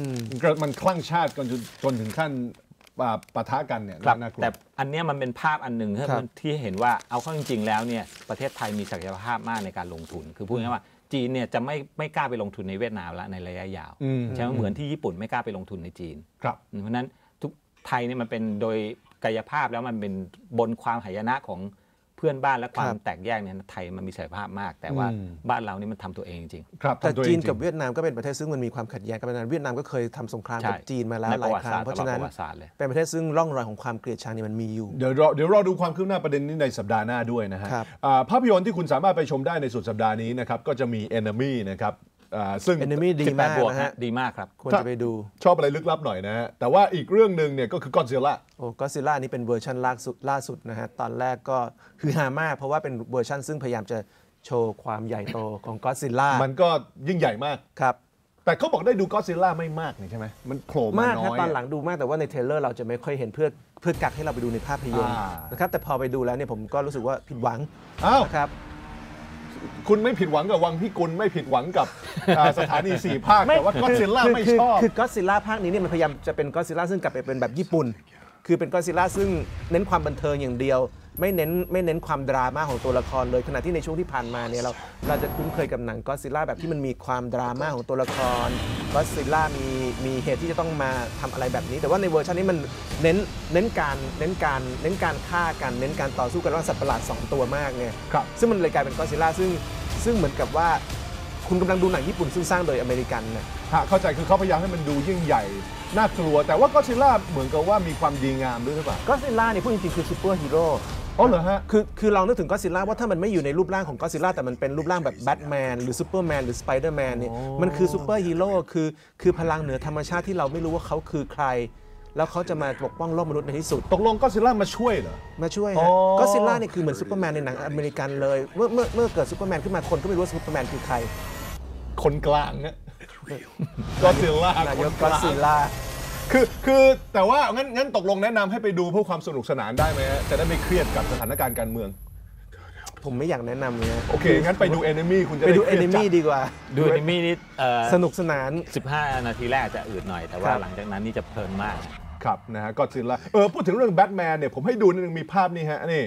16มันคลั่งชาติจนถึงขั้นปะทะกันเนี่ยแต่อันนี้มันเป็นภาพอันหนึ่งที่เห็นว่าเอาเข้าจริงๆแล้วเนี่ยประเทศไทยมีศักยภาพมากในการลงทุนคือพูดง่ายๆว่าจีนเนี่ยจะไม่กล้าไปลงทุนในเวียดนามแล้วในระยะยาวใช่ไหมเหมือนที่ญี่ปุ่นไม่กล้าไปลงทุนในจีนเพราะนั้นทุกไทยเนี่ยมันเป็นโดยกายภาพแล้วมันเป็นบนความหายนะของเพื่อนบ้านและความแตกแยกเนี่ยไทยมันมีศักยภาพมากแต่ว่าบ้านเรานี่มันทำตัวเองจริงแต่จีนกับเวียดนามก็เป็นประเทศซึ่งมันมีความขัดแย้งกันมานานเวียดนามก็เคยทำสงครามกับจีนมาแล้วหลายครั้งเพราะฉะนั้นเป็นประเทศซึ่งร่องรอยของความเกลียดชังนี่มันมีอยู่เดี๋ยวรอดูความคืบหน้าประเด็นนี้ในสัปดาห์หน้าด้วยนะฮะภาพยนตร์ที่คุณสามารถไปชมได้ในสุดสัปดาห์นี้นะครับก็จะมี Enemy นะครับซึ่ง Enemy ดีมากนะฮะดีมากครับควรจะไปดูชอบอะไรลึกลับหน่อยนะฮะแต่ว่าอีกเรื่องนึงเนี่ยก็คือ Godzilla Godzilla นี่เป็นเวอร์ชันล่าสุดนะฮะตอนแรกก็คือฮามากเพราะว่าเป็นเวอร์ชันซึ่งพยายามจะโชว์ความใหญ่โตของ Godzilla มันก็ยิ่งใหญ่มากครับแต่เขาบอกได้ดู Godzilla ไม่มากนี่ใช่ไหมมันโผล่มาน้อยตอนหลังดูมากแต่ว่าในเทรลเลอร์เราจะไม่ค่อยเห็นเพื่อกักให้เราไปดูในภาพยนตร์นะครับแต่พอไปดูแล้วเนี่ยผมก็รู้สึกว่าผิดหวังนะครับคุณไม่ผิดหวังกับวังพิกุลไม่ผิดหวังกับสถานี4 ภาคแต่ว่าก็อดซิลล่าไม่ชอบคือก็อดซิลล่าภาคนี้เนี่ยมันพยายามจะเป็นก็อดซิลล่าซึ่งกลับไปเป็นแบบญี่ปุ่นคือเป็นก็อดซิลล่าซึ่งเน้นความบันเทิงอย่างเดียวไม่เน้นความดราม่าของตัวละครเลยขณะที่ในช่วงที่ผ่านมาเนี่ยเราจะคุ้นเคยกับหนังก็อดซิลล่าแบบที่มันมีความดราม่าของตัวละครก็อดซิลล่ามีเหตุที่จะต้องมาทำอะไรแบบนี้แต่ว่าในเวอร์ชันนี้มันเน้นการฆ่ากันเน้นการต่อสู้กันระหว่างสัตว์ประหลาด2 ตัวมากไงซึ่งมันเลยกลายเป็นก็อดซิลล่าซึ่งเหมือนกับว่าคุณกำลังดูหนังญี่ปุ่นซึ่งสร้างโดยอเมริกันนะเข้าใจคือเขาพยายามให้มันดูยิ่งใหญ่น่ากลัวแต่ว่าก็อดซิลล่าเหมือนกับว่ามีความดีงามด้วยหรือเปล่าก็อดซิลล่าเนี่ยพูดจริงๆคือซูเปอร์ฮีโร่เหรอฮะคือลองนึกถึงก็อดซิลล่าว่าถ้ามันไม่อยู่ในรูปร่างของก็อดซิลล่าแต่มันเป็นรูปร่างแบบแบทแมนหรือซูเปอร์แมนหรือสไปเดอร์แมนเนี่ยมันคือซูเปอร์ฮีโร่คือพลังเหนือธรรมชาติที่เราไม่รู้ว่าเขาคือใครแล้วเขาจะมาปกป้องโลกมนุษย์ในที่สุดตกลงก็อดซิลล่ามาช่วยเหรอมาช่วยฮะก็อดซิลล่าเนี่ยคือเหมือนซูเปอร์แมนในหนังอเมริกันเลยเมื่อเกิดซูเปอร์แมนขึ้นมาคนก็ไม่รู้ว่าซูเปอร์แมนคือใครคนกลางเนี่ยก็อดซิลล่านายกก็อดซิลล่าคือแต่ว่างั้นตกลงแนะนำให้ไปดูเพื่อความสนุกสนานได้ไหมฮะจะได้ไม่เครียดกับสถานการณ์การเมืองผมไม่อยากแนะนำเนี่ยโอเคงั้นไปดู Enemy คุณจะไปดู Enemy ดีกว่าดู Enemy นี่สนุกสนาน 15 นาทีแรกจะอืดหน่อยแต่ว่าหลังจากนั้นนี่จะเพลินมากครับนะฮะก็อดซิลล่าพูดถึงเรื่องแบทแมนเนี่ยผมให้ดูนิดนึงมีภาพนี่ฮะนี่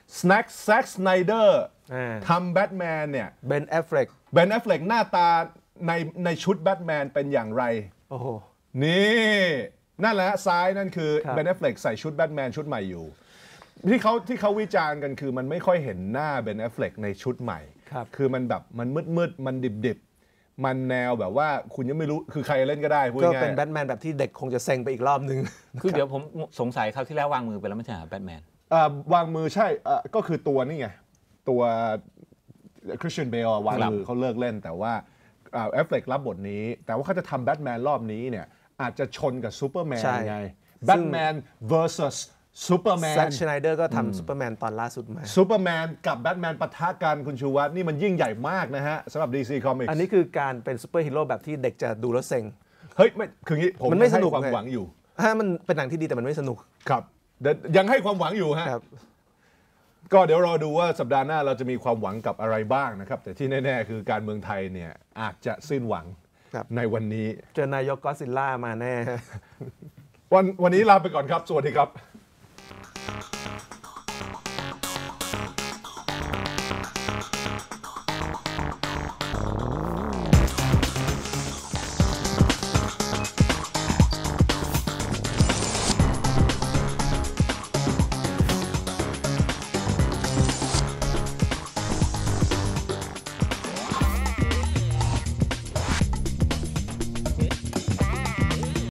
Zack Snyder ทำแบทแมนเนี่ยเบน แอฟเฟล็กหน้าตาในชุดแบทแมนเป็นอย่างไรโอ้โหนี่นั่นแหละซ้ายนั่นคือเบน แอฟเฟล็กใส่ชุดแบทแมนชุดใหม่อยู่ที่เขาวิจารณ์กันคือมันไม่ค่อยเห็นหน้าเบน แอฟเฟล็กในชุดใหม่คือมันแบบมันมืดมันดิบมันแนวแบบว่าคุณยังไม่รู้คือใครเล่นก็ได้พูดง่ายก็เป็นแบทแมนแบบที่เด็กคงจะเซ็งไปอีกรอบนึงคือเดี๋ยวผมสงสัยเขาที่แล้ววางมือไปแล้วไม่ใช่แบทแมนวางมือใช่ก็คือตัวนี่ไงตัวคริสเตียนเบลวางมือเขาเลิกเล่นแต่ว่าแอฟเฟล็กรับบทนี้แต่ว่าเขาจะทำแบทแมนรอบนี้เนี่ยอาจจะชนกับซูเปอร์แมนไงแบทแมน vs ซูเปอร์แมนแซ็กชไนเดอร์ก็ทำซูเปอร์แมนตอนล่าสุดมาซูเปอร์แมนกับแบทแมนปะทะกันคุณชูวัฒน์นี่มันยิ่งใหญ่มากนะฮะสำหรับ DC Comics อันนี้คือการเป็นซูเปอร์ฮีโร่แบบที่เด็กจะดูแล้วเซ็งเฮ้ยไม่คืองี้ผมไม่สนุกความหวังอยู่มันเป็นหนังที่ดีแต่มันไม่สนุกครับยังให้ความหวังอยู่ฮะก็เดี๋ยวรอดูว่าสัปดาห์หน้าเราจะมีความหวังกับอะไรบ้างนะครับแต่ที่แน่ๆคือการเมืองไทยเนี่ยอาจจะสิ้นหวังในวันนี้เจอนายกก็อดซิลล่ามาแน่วันนี้ลาไปก่อนครับสวัสดีครับ